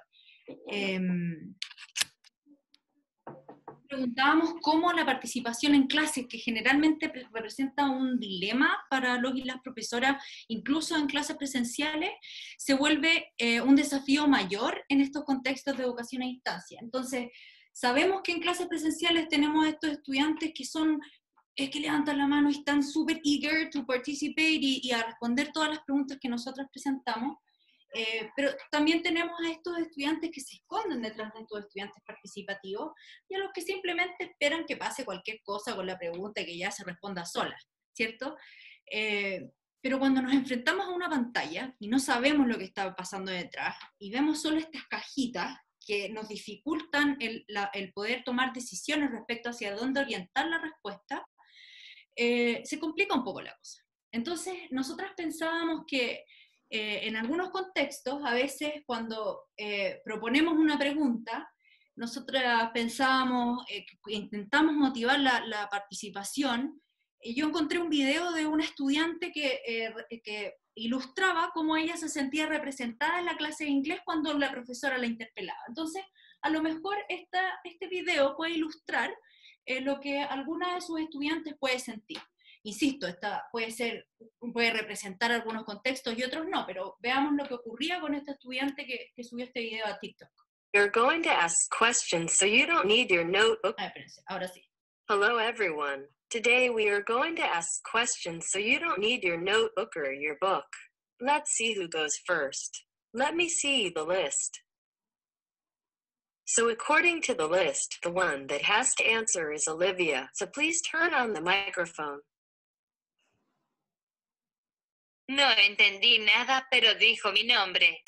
Preguntábamos cómo la participación en clases, que generalmente representa un dilema para los y las profesoras, incluso en clases presenciales, se vuelve un desafío mayor en estos contextos de educación a distancia. Entonces, sabemos que en clases presenciales tenemos estos estudiantes que son que levantan la mano y están súper eager to participate y a responder todas las preguntas que nosotros presentamos. Pero también tenemos a estos estudiantes que se esconden detrás de estos estudiantes participativos y a los que simplemente esperan que pase cualquier cosa con la pregunta y que ya se responda sola, ¿cierto? Pero cuando nos enfrentamos a una pantalla y no sabemos lo que está pasando detrás y vemos solo estas cajitas que nos dificultan el poder tomar decisiones respecto hacia dónde orientar la respuesta, se complica un poco la cosa. Entonces, nosotras pensábamos que en algunos contextos, a veces cuando proponemos una pregunta, nosotras pensábamos, intentamos motivar la participación, y yo encontré un video de una estudiante que ilustraba cómo ella se sentía representada en la clase de inglés cuando la profesora la interpelaba. Entonces, a lo mejor este video puede ilustrar lo que alguna de sus estudiantes puede sentir. Insisto, esta puede representar algunos contextos y otros no, pero veamos lo que ocurría con este estudiante que subió este video a TikTok. You're going to ask questions, so you don't need your notebook. Espérense, ahora sí. Hello, everyone. Today we are going to ask questions, so you don't need your notebook or your book. Let's see who goes first. Let me see the list. So according to the list, the one that has to answer is Olivia, so please turn on the microphone. No entendí nada, pero dijo mi nombre.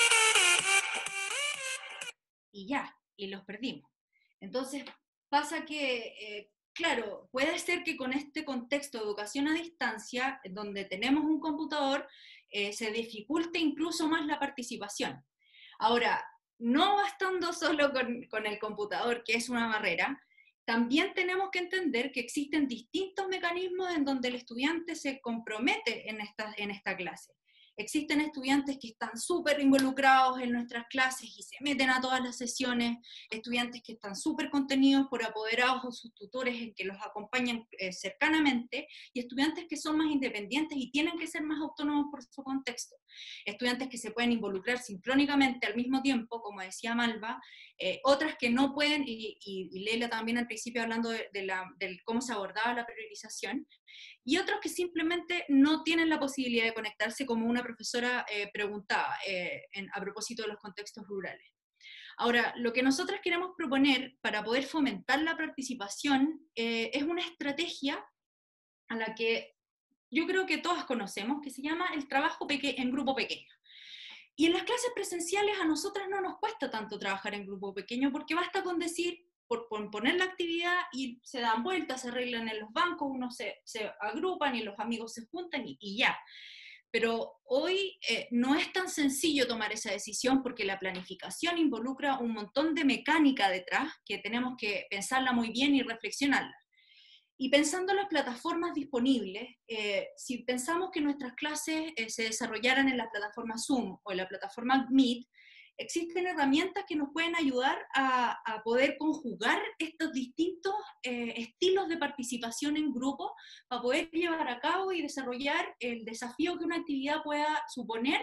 Y ya, y los perdimos. Entonces, pasa que, claro, puede ser que con este contexto de educación a distancia, donde tenemos un computador, se dificulte incluso más la participación. Ahora, no bastando solo con el computador, que es una barrera, también tenemos que entender que existen distintos mecanismos en donde el estudiante se compromete en esta clase. Existen estudiantes que están súper involucrados en nuestras clases y se meten a todas las sesiones, estudiantes que están súper contenidos por apoderados o sus tutores en que los acompañan cercanamente, y estudiantes que son más independientes y tienen que ser más autónomos por su contexto. Estudiantes que se pueden involucrar sincrónicamente al mismo tiempo, como decía Malva, otras que no pueden, y Leila también al principio hablando de cómo se abordaba la priorización, y otros que simplemente no tienen la posibilidad de conectarse, como una profesora preguntaba a propósito de los contextos rurales. Ahora, lo que nosotras queremos proponer para poder fomentar la participación es una estrategia a la que yo creo que todas conocemos, que se llama el trabajo en grupo pequeño. Y en las clases presenciales a nosotras no nos cuesta tanto trabajar en grupo pequeño, porque basta con decir, por poner la actividad y se dan vueltas, se arreglan en los bancos, uno se agrupan y los amigos se juntan y ya. Pero hoy no es tan sencillo tomar esa decisión porque la planificación involucra un montón de mecánica detrás que tenemos que pensarla muy bien y reflexionarla. Y pensando en las plataformas disponibles, si pensamos que nuestras clases se desarrollaran en la plataforma Zoom o en la plataforma Meet, existen herramientas que nos pueden ayudar a poder conjugar estos distintos estilos de participación en grupo para poder llevar a cabo y desarrollar el desafío que una actividad pueda suponer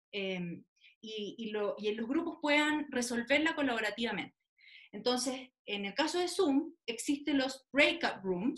y los grupos puedan resolverla colaborativamente. Entonces, en el caso de Zoom, existen los breakout rooms,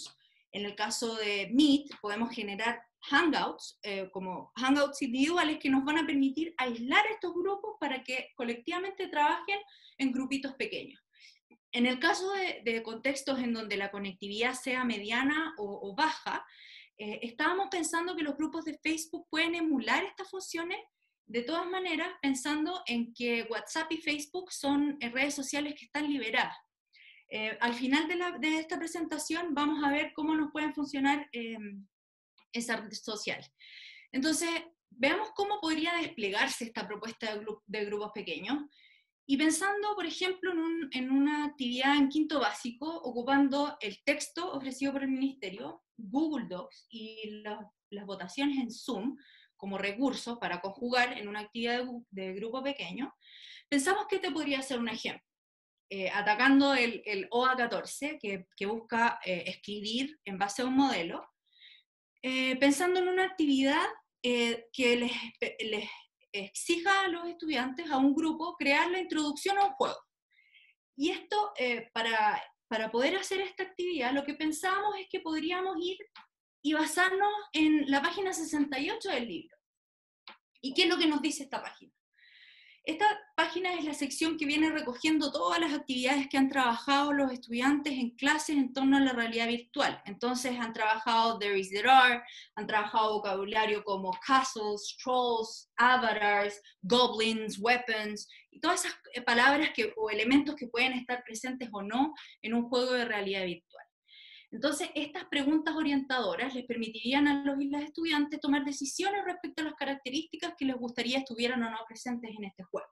En el caso de Meet, podemos generar hangouts, como hangouts individuales que nos van a permitir aislar estos grupos para que colectivamente trabajen en grupitos pequeños. En el caso de contextos en donde la conectividad sea mediana o baja, estábamos pensando que los grupos de Facebook pueden emular estas funciones, de todas maneras, pensando en que WhatsApp y Facebook son redes sociales que están liberadas. Al final de esta presentación vamos a ver cómo nos pueden funcionar esa red social. Entonces, veamos cómo podría desplegarse esta propuesta de grupos pequeños. Y pensando, por ejemplo, en una actividad en quinto básico, ocupando el texto ofrecido por el Ministerio, Google Docs y las votaciones en Zoom como recursos para conjugar en una actividad de grupo pequeño, pensamos que este podría ser un ejemplo. Atacando el OA14, que busca escribir en base a un modelo, pensando en una actividad que les exija a los estudiantes, a un grupo, crear la introducción a un juego. Y esto, para poder hacer esta actividad, lo que pensábamos es que podríamos ir y basarnos en la página 68 del libro. ¿Y qué es lo que nos dice esta página? Esta página es la sección que viene recogiendo todas las actividades que han trabajado los estudiantes en clases en torno a la realidad virtual. Entonces han trabajado there is, there are, han trabajado vocabulario como castles, trolls, avatars, goblins, weapons, y todas esas palabras o elementos que pueden estar presentes o no en un juego de realidad virtual. Entonces, estas preguntas orientadoras les permitirían a los y las estudiantes tomar decisiones respecto a las características que les gustaría estuvieran o no presentes en este juego.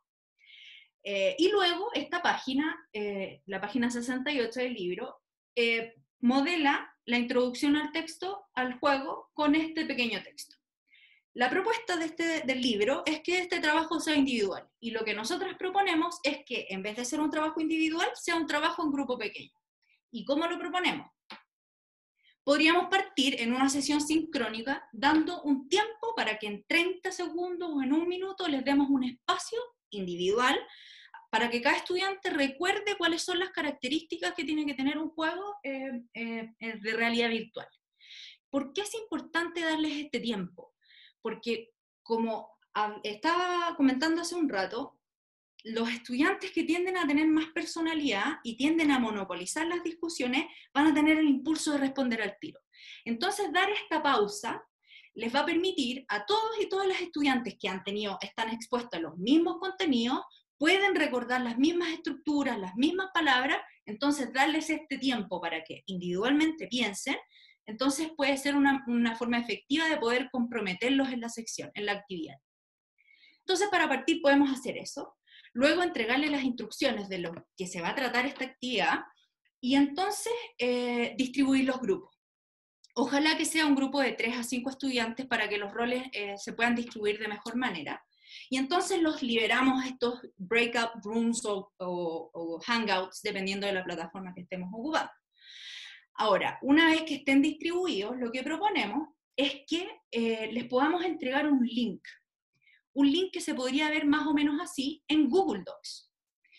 Y luego, esta página, la página 68 del libro, modela la introducción al texto, al juego, con este pequeño texto. La propuesta del libro es que este trabajo sea individual, y lo que nosotros proponemos es que, en vez de ser un trabajo individual, sea un trabajo en grupo pequeño. ¿Y cómo lo proponemos? Podríamos partir en una sesión sincrónica dando un tiempo para que en 30 segundos o en un minuto les demos un espacio individual para que cada estudiante recuerde cuáles son las características que tiene que tener un juego de realidad virtual. ¿Por qué es importante darles este tiempo? Porque, como estaba comentando hace un rato, los estudiantes que tienden a tener más personalidad y tienden a monopolizar las discusiones van a tener el impulso de responder al tiro. Entonces, dar esta pausa les va a permitir a todos y todas las estudiantes que están expuestos a los mismos contenidos, pueden recordar las mismas estructuras, las mismas palabras, entonces darles este tiempo para que individualmente piensen, entonces puede ser una forma efectiva de poder comprometerlos en la sección, en la actividad. Entonces, para partir podemos hacer eso. Luego entregarle las instrucciones de lo que se va a tratar esta actividad, y entonces distribuir los grupos. Ojalá que sea un grupo de 3 a 5 estudiantes para que los roles se puedan distribuir de mejor manera. Y entonces los liberamos a estos breakout rooms o hangouts, dependiendo de la plataforma que estemos ocupando. Ahora, una vez que estén distribuidos, lo que proponemos es que les podamos entregar un link que se podría ver más o menos así en Google Docs.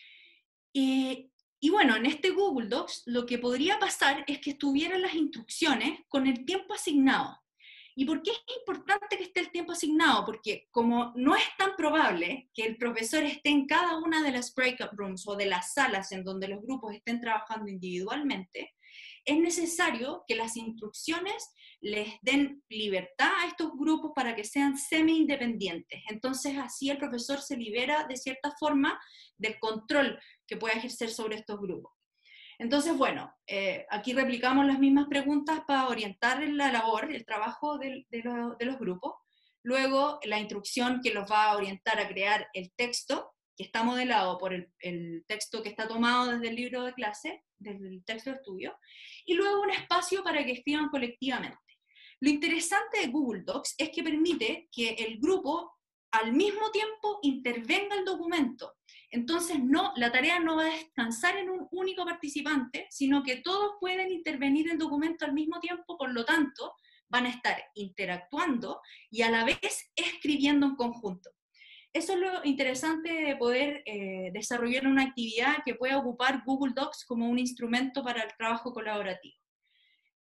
Y bueno, en este Google Docs lo que podría pasar es que estuvieran las instrucciones con el tiempo asignado. ¿Y por qué es importante que esté el tiempo asignado? Porque como no es tan probable que el profesor esté en cada una de las breakout rooms o de las salas en donde los grupos estén trabajando individualmente, es necesario que las instrucciones les den libertad a estos grupos para que sean semi-independientes. Entonces, así el profesor se libera de cierta forma del control que pueda ejercer sobre estos grupos. Entonces, bueno, aquí replicamos las mismas preguntas para orientar la labor, el trabajo de los grupos. Luego, la instrucción que los va a orientar a crear el texto, que está modelado por el texto que está tomado desde el libro de clase, desde el texto de estudio, y luego un espacio para que escriban colectivamente. Lo interesante de Google Docs es que permite que el grupo al mismo tiempo intervenga el documento. Entonces la tarea no va a descansar en un único participante, sino que todos pueden intervenir en el documento al mismo tiempo, por lo tanto van a estar interactuando y a la vez escribiendo en conjunto. Eso es lo interesante de poder desarrollar una actividad que pueda ocupar Google Docs como un instrumento para el trabajo colaborativo.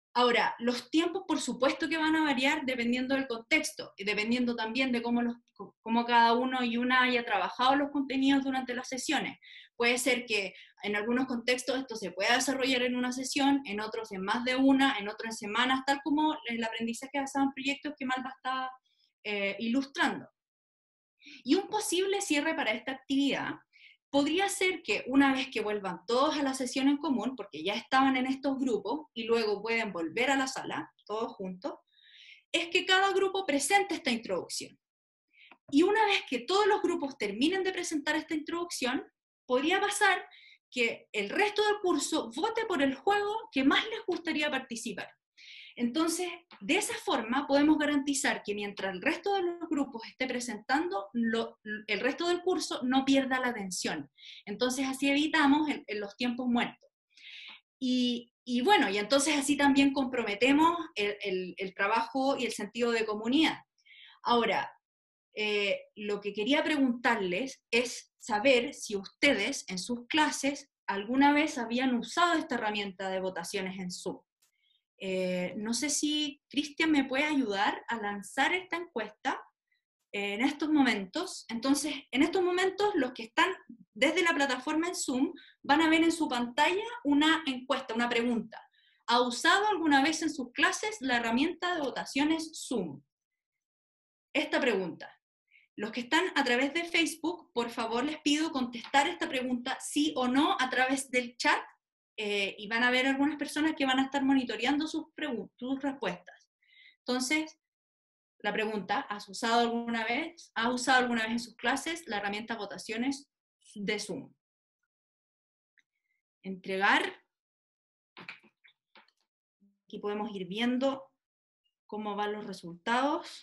Ahora, los tiempos por supuesto que van a variar dependiendo del contexto, y dependiendo también de cómo cada uno y una haya trabajado los contenidos durante las sesiones. Puede ser que en algunos contextos esto se pueda desarrollar en una sesión, en otros en más de una, en otras en semanas, tal como el aprendizaje basado en proyectos que Malva está ilustrando. Y un posible cierre para esta actividad podría ser que una vez que vuelvan todos a la sesión en común, porque ya estaban en estos grupos y luego pueden volver a la sala, todos juntos, es que cada grupo presente esta introducción. Y una vez que todos los grupos terminen de presentar esta introducción, podría pasar que el resto del curso vote por el juego que más les gustaría participar. Entonces, de esa forma podemos garantizar que mientras el resto de los grupos esté presentando, el resto del curso no pierda la atención. Entonces, así evitamos los tiempos muertos. Y bueno, y entonces así también comprometemos el trabajo y el sentido de comunidad. Ahora, lo que quería preguntarles es saber si ustedes en sus clases alguna vez habían usado esta herramienta de votaciones en Zoom. No sé si Cristian me puede ayudar a lanzar esta encuesta en estos momentos. Entonces, en estos momentos, los que están desde la plataforma en Zoom van a ver en su pantalla una encuesta, una pregunta. ¿Ha usado alguna vez en sus clases la herramienta de votaciones Zoom? Esta pregunta. Los que están a través de Facebook, por favor les pido contestar esta pregunta sí o no a través del chat. Y van a haber algunas personas que van a estar monitoreando sus respuestas. Entonces, la pregunta, ¿has usado alguna vez en sus clases la herramienta votaciones de Zoom? Entregar. Aquí podemos ir viendo cómo van los resultados.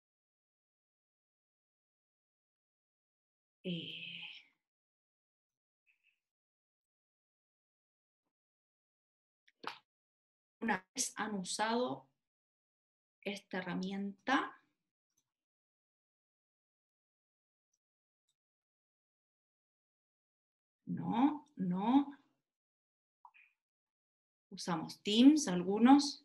Una vez han usado esta herramienta, no. Usamos Teams, algunos.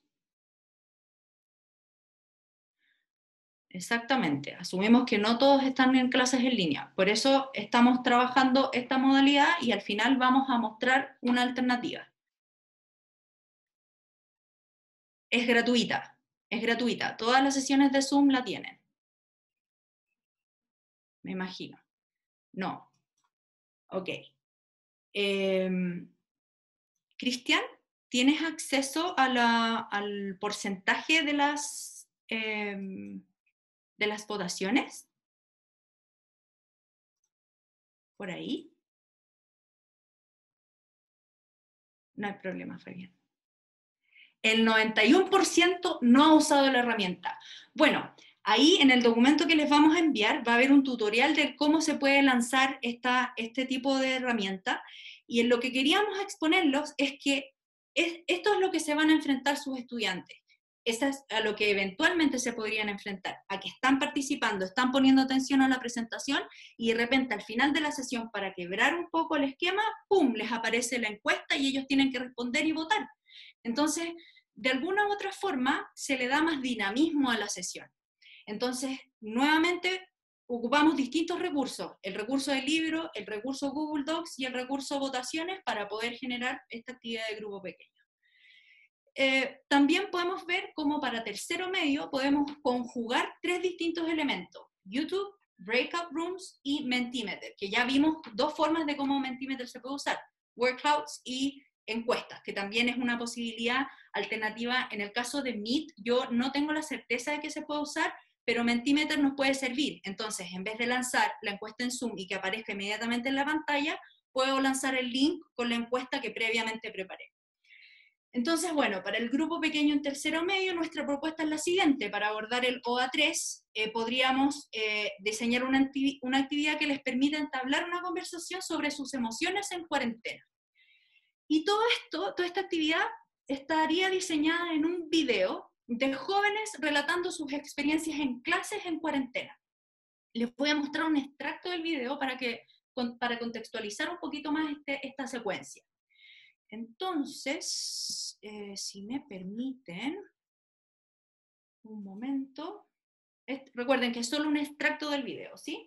Exactamente, asumimos que no todos están en clases en línea, por eso estamos trabajando esta modalidad y al final vamos a mostrar una alternativa. Es gratuita, todas las sesiones de Zoom la tienen. Me imagino. No. Ok. Cristian, ¿tienes acceso a al porcentaje de las votaciones? ¿Por ahí? No hay problema, Fabián. El 91% no ha usado la herramienta. Bueno, ahí en el documento que les vamos a enviar va a haber un tutorial de cómo se puede lanzar este tipo de herramienta, y en lo que queríamos exponerlos es que esto es lo que se van a enfrentar sus estudiantes. Eso es a lo que eventualmente se podrían enfrentar, a que están participando, están poniendo atención a la presentación, y de repente al final de la sesión, para quebrar un poco el esquema, ¡pum!, les aparece la encuesta y ellos tienen que responder y votar. Entonces, de alguna u otra forma, se le da más dinamismo a la sesión. Entonces, nuevamente, ocupamos distintos recursos, el recurso del libro, el recurso Google Docs y el recurso votaciones para poder generar esta actividad de grupo pequeño. También podemos ver cómo para tercero medio podemos conjugar 3 distintos elementos: YouTube, Breakout Rooms y Mentimeter, que ya vimos 2 formas de cómo Mentimeter se puede usar: workouts y encuestas, que también es una posibilidad alternativa. En el caso de Meet, yo no tengo la certeza de que se pueda usar, pero Mentimeter nos puede servir. Entonces, en vez de lanzar la encuesta en Zoom y que aparezca inmediatamente en la pantalla, puedo lanzar el link con la encuesta que previamente preparé. Entonces, bueno, para el grupo pequeño en tercero medio, nuestra propuesta es la siguiente. Para abordar el OA3, podríamos diseñar una actividad que les permita entablar una conversación sobre sus emociones en cuarentena. Y todo esto, toda esta actividad estaría diseñada en un video de jóvenes relatando sus experiencias en clases en cuarentena. Les voy a mostrar un extracto del video para contextualizar un poquito más esta secuencia. Entonces, si me permiten, un momento. Recuerden que es solo un extracto del video, ¿sí?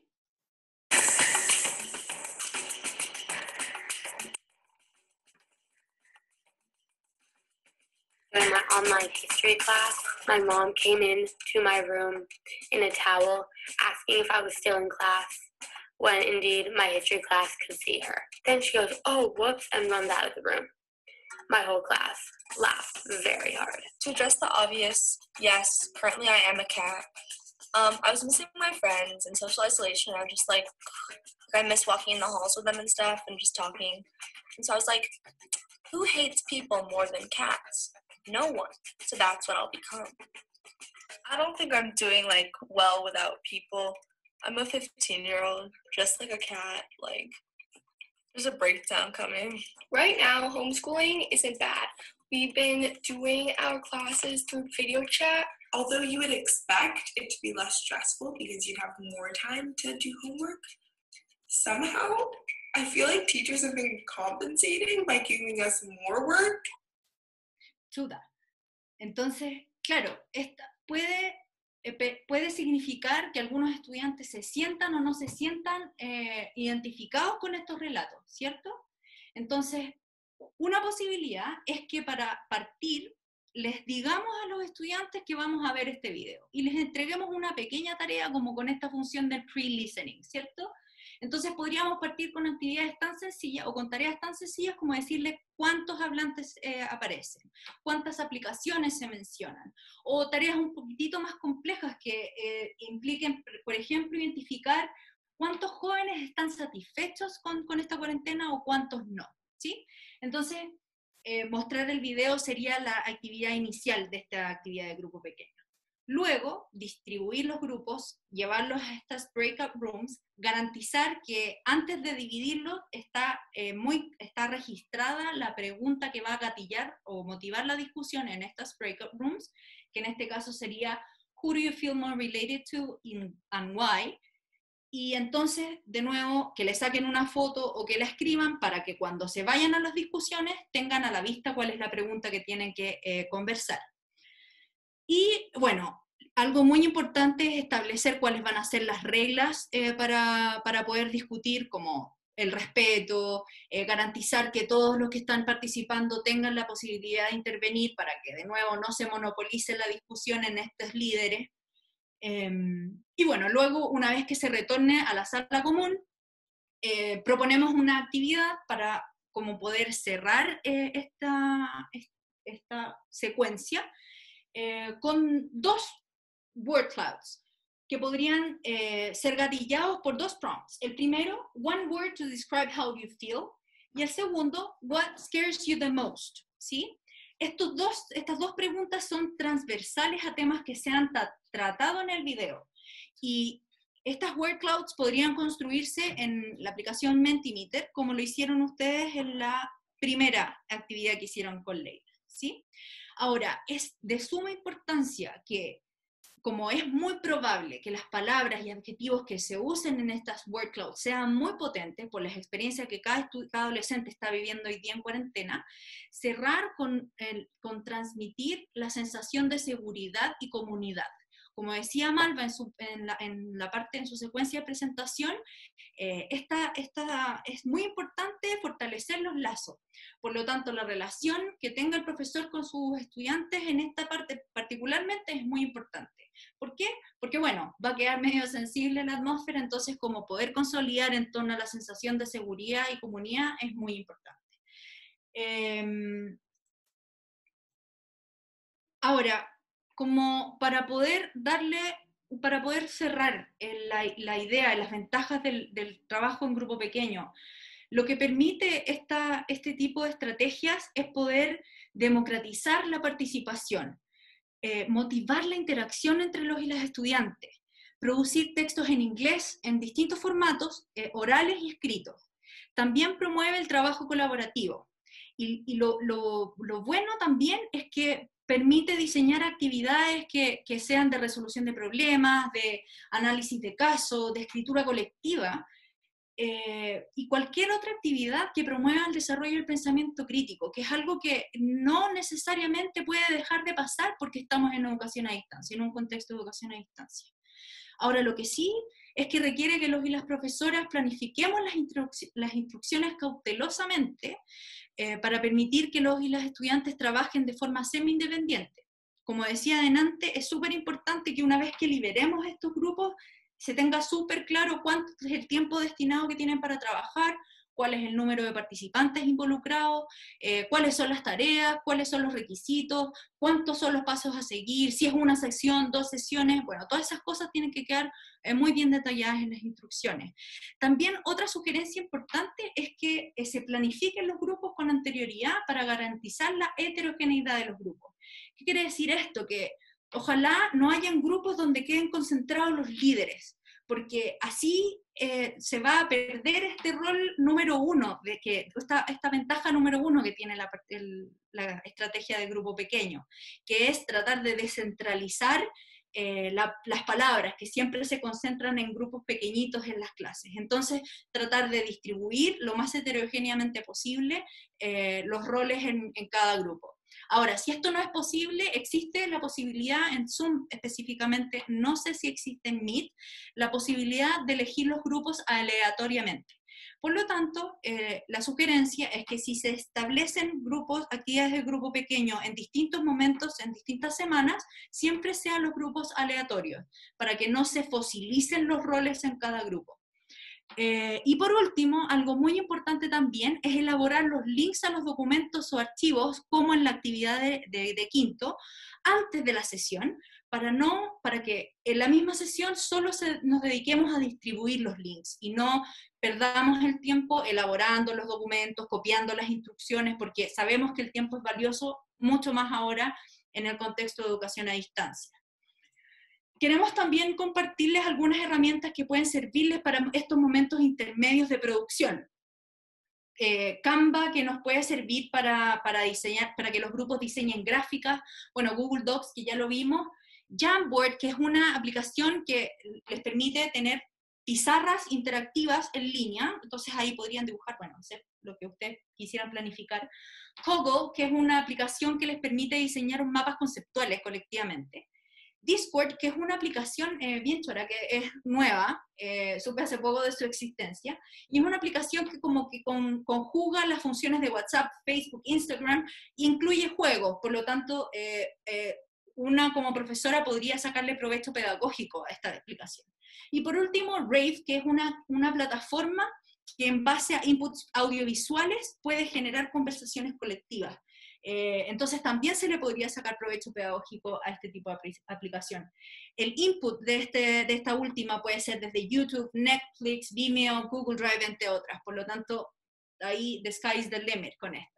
During my online history class, my mom came in to my room in a towel, asking if I was still in class, when indeed my history class could see her. Then she goes, "Oh, whoops," and runs out of the room. My whole class laughed very hard. To address the obvious, yes, currently I am a cat. I was missing my friends and social isolation. I was just like, I miss walking in the halls with them and stuff and just talking. And so I was like, who hates people more than cats? No one. So that's what I'll become. I don't think I'm doing like well without people. I'm a 15-year-old, just like a cat. Like, there's a breakdown coming. Right now, homeschooling isn't bad. We've been doing our classes through video chat. Although you would expect it to be less stressful because you'd have more time to do homework, somehow I feel like teachers have been compensating by giving us more work. True that. Entonces, claro, puede significar que algunos estudiantes se sientan o no se sientan identificados con estos relatos, ¿cierto? Entonces, una posibilidad es que para partir les digamos a los estudiantes que vamos a ver este video y les entreguemos una pequeña tarea como con esta función del pre-listening, ¿cierto? Entonces podríamos partir con actividades tan sencillas o con tareas tan sencillas como decirles cuántos hablantes aparecen, cuántas aplicaciones se mencionan, o tareas un poquitito más complejas que impliquen, por ejemplo, identificar cuántos jóvenes están satisfechos con esta cuarentena o cuántos no, ¿sí? Entonces, mostrar el video sería la actividad inicial de esta actividad de grupo pequeño. Luego, distribuir los grupos, llevarlos a estas breakout rooms, garantizar que antes de dividirlos está registrada la pregunta que va a gatillar o motivar la discusión en estas breakout rooms, que en este caso sería "Who do you feel more related to and why?" Y entonces, de nuevo, que le saquen una foto o que la escriban para que cuando se vayan a las discusiones tengan a la vista cuál es la pregunta que tienen que conversar. Y bueno, algo muy importante es establecer cuáles van a ser las reglas para poder discutir, como el respeto, garantizar que todos los que están participando tengan la posibilidad de intervenir para que de nuevo no se monopolice la discusión en estos líderes. Y bueno, luego una vez que se retorne a la sala común, proponemos una actividad para como poder cerrar esta secuencia con 2 word clouds que podrían ser gatillados por 2 prompts. El primero, one word to describe how you feel, y el segundo, what scares you the most, ¿sí? Estas dos preguntas son transversales a temas que se han tratado en el video, y estas word clouds podrían construirse en la aplicación Mentimeter, como lo hicieron ustedes en la primera actividad que hicieron con Leila, ¿sí? Ahora, es de suma importancia que, como es muy probable que las palabras y adjetivos que se usen en estas word clouds sean muy potentes por las experiencias que cada adolescente está viviendo hoy día en cuarentena, cerrar con transmitir la sensación de seguridad y comunidad. Como decía Malva en su secuencia de presentación, es muy importante fortalecer los lazos. Por lo tanto, la relación que tenga el profesor con sus estudiantes en esta parte particularmente es muy importante. ¿Por qué? Porque, bueno, va a quedar medio sensible la atmósfera, entonces como poder consolidar en torno a la sensación de seguridad y comunidad es muy importante. Ahora, como para poder cerrar la idea y las ventajas del trabajo en grupo pequeño, lo que permite este tipo de estrategias es poder democratizar la participación, motivar la interacción entre los y las estudiantes, producir textos en inglés en distintos formatos, orales y escritos. También promueve el trabajo colaborativo. Y lo bueno también es que permite diseñar actividades que sean de resolución de problemas, de análisis de casos, de escritura colectiva, y cualquier otra actividad que promueva el desarrollo del pensamiento crítico, que es algo que no necesariamente puede dejar de pasar porque estamos en educación a distancia, en un contexto de educación a distancia. Ahora, lo que sí es que requiere que los y las profesoras planifiquemos las instrucciones cautelosamente para permitir que los y las estudiantes trabajen de forma semi-independiente. Como decía adelante, es súper importante que una vez que liberemos estos grupos, se tenga súper claro cuánto es el tiempo destinado que tienen para trabajar, cuál es el número de participantes involucrados, cuáles son las tareas, cuáles son los requisitos, cuántos son los pasos a seguir, si es una sesión, 2 sesiones, bueno, todas esas cosas tienen que quedar muy bien detalladas en las instrucciones. También otra sugerencia importante es que se planifiquen los grupos con anterioridad para garantizar la heterogeneidad de los grupos. ¿Qué quiere decir esto? Que ojalá no hayan grupos donde queden concentrados los líderes, porque así se va a perder este rol número 1, de que esta ventaja número 1 que tiene la estrategia de grupo pequeño, que es tratar de descentralizar las palabras, que siempre se concentran en grupos pequeñitos en las clases. Entonces, tratar de distribuir lo más heterogéneamente posible los roles en cada grupo. Ahora, si esto no es posible, existe la posibilidad en Zoom específicamente, no sé si existe en Meet, la posibilidad de elegir los grupos aleatoriamente. Por lo tanto, la sugerencia es que si se establecen grupos, actividades de grupo pequeño en distintos momentos, en distintas semanas, siempre sean los grupos aleatorios, para que no se fosilicen los roles en cada grupo. Y por último, algo muy importante también es elaborar los links a los documentos o archivos, como en la actividad de quinto, antes de la sesión, para que en la misma sesión solo nos dediquemos a distribuir los links y no perdamos el tiempo elaborando los documentos, copiando las instrucciones, porque sabemos que el tiempo es valioso, mucho más ahora en el contexto de educación a distancia. Queremos también compartirles algunas herramientas que pueden servirles para estos momentos intermedios de producción. Canva, que nos puede servir para diseñar, para que los grupos diseñen gráficas, bueno, Google Docs, que ya lo vimos, Jamboard, que es una aplicación que les permite tener pizarras interactivas en línea, entonces ahí podrían dibujar, bueno, hacer lo que ustedes quisieran planificar. Toggl, que es una aplicación que les permite diseñar mapas conceptuales colectivamente. Discord, que es una aplicación bien chora, que es nueva, supe hace poco de su existencia, y es una aplicación que como que conjuga las funciones de WhatsApp, Facebook, Instagram, e incluye juegos, por lo tanto, una como profesora podría sacarle provecho pedagógico a esta aplicación. Y por último, Rave, que es una plataforma que en base a inputs audiovisuales puede generar conversaciones colectivas. Entonces también se le podría sacar provecho pedagógico a este tipo de aplicación. El input de esta última puede ser desde YouTube, Netflix, Vimeo, Google Drive, entre otras. Por lo tanto, ahí the sky is the limit con esta.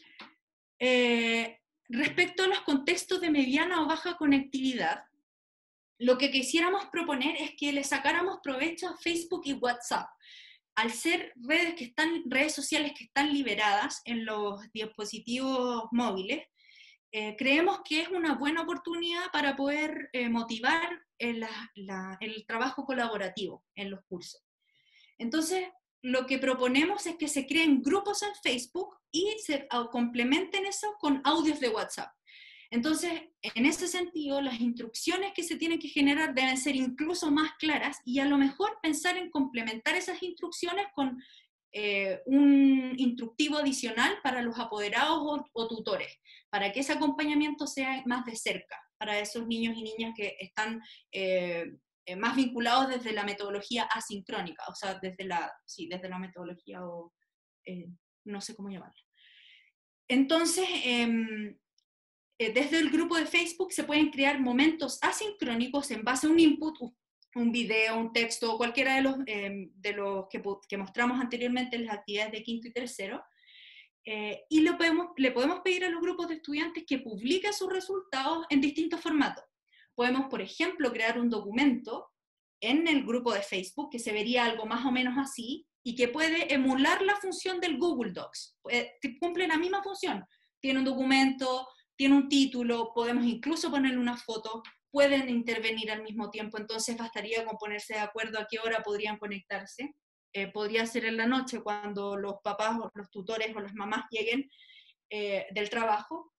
Respecto a los contextos de mediana o baja conectividad, lo que quisiéramos proponer es que le sacáramos provecho a Facebook y WhatsApp. Al ser redes sociales que están liberadas en los dispositivos móviles, creemos que es una buena oportunidad para poder motivar el trabajo colaborativo en los cursos. Entonces, lo que proponemos es que se creen grupos en Facebook y se complementen eso con audios de WhatsApp. Entonces, en ese sentido, las instrucciones que se tienen que generar deben ser incluso más claras y a lo mejor pensar en complementar esas instrucciones con un instructivo adicional para los apoderados o tutores, para que ese acompañamiento sea más de cerca, para esos niños y niñas que están más vinculados desde la metodología asincrónica, o sea, desde la metodología, o no sé cómo llamarla. Entonces, desde el grupo de Facebook se pueden crear momentos asincrónicos en base a un input, un video, un texto, cualquiera de los que mostramos anteriormente en las actividades de quinto y tercero, y le podemos pedir a los grupos de estudiantes que publiquen sus resultados en distintos formatos. Podemos, por ejemplo, crear un documento en el grupo de Facebook que se vería algo más o menos así, y que puede emular la función del Google Docs. Cumple la misma función, tiene un documento, tiene un título, podemos incluso ponerle una foto, pueden intervenir al mismo tiempo, entonces bastaría con ponerse de acuerdo a qué hora podrían conectarse. podría ser en la noche cuando los papás o los tutores o las mamás lleguen del trabajo,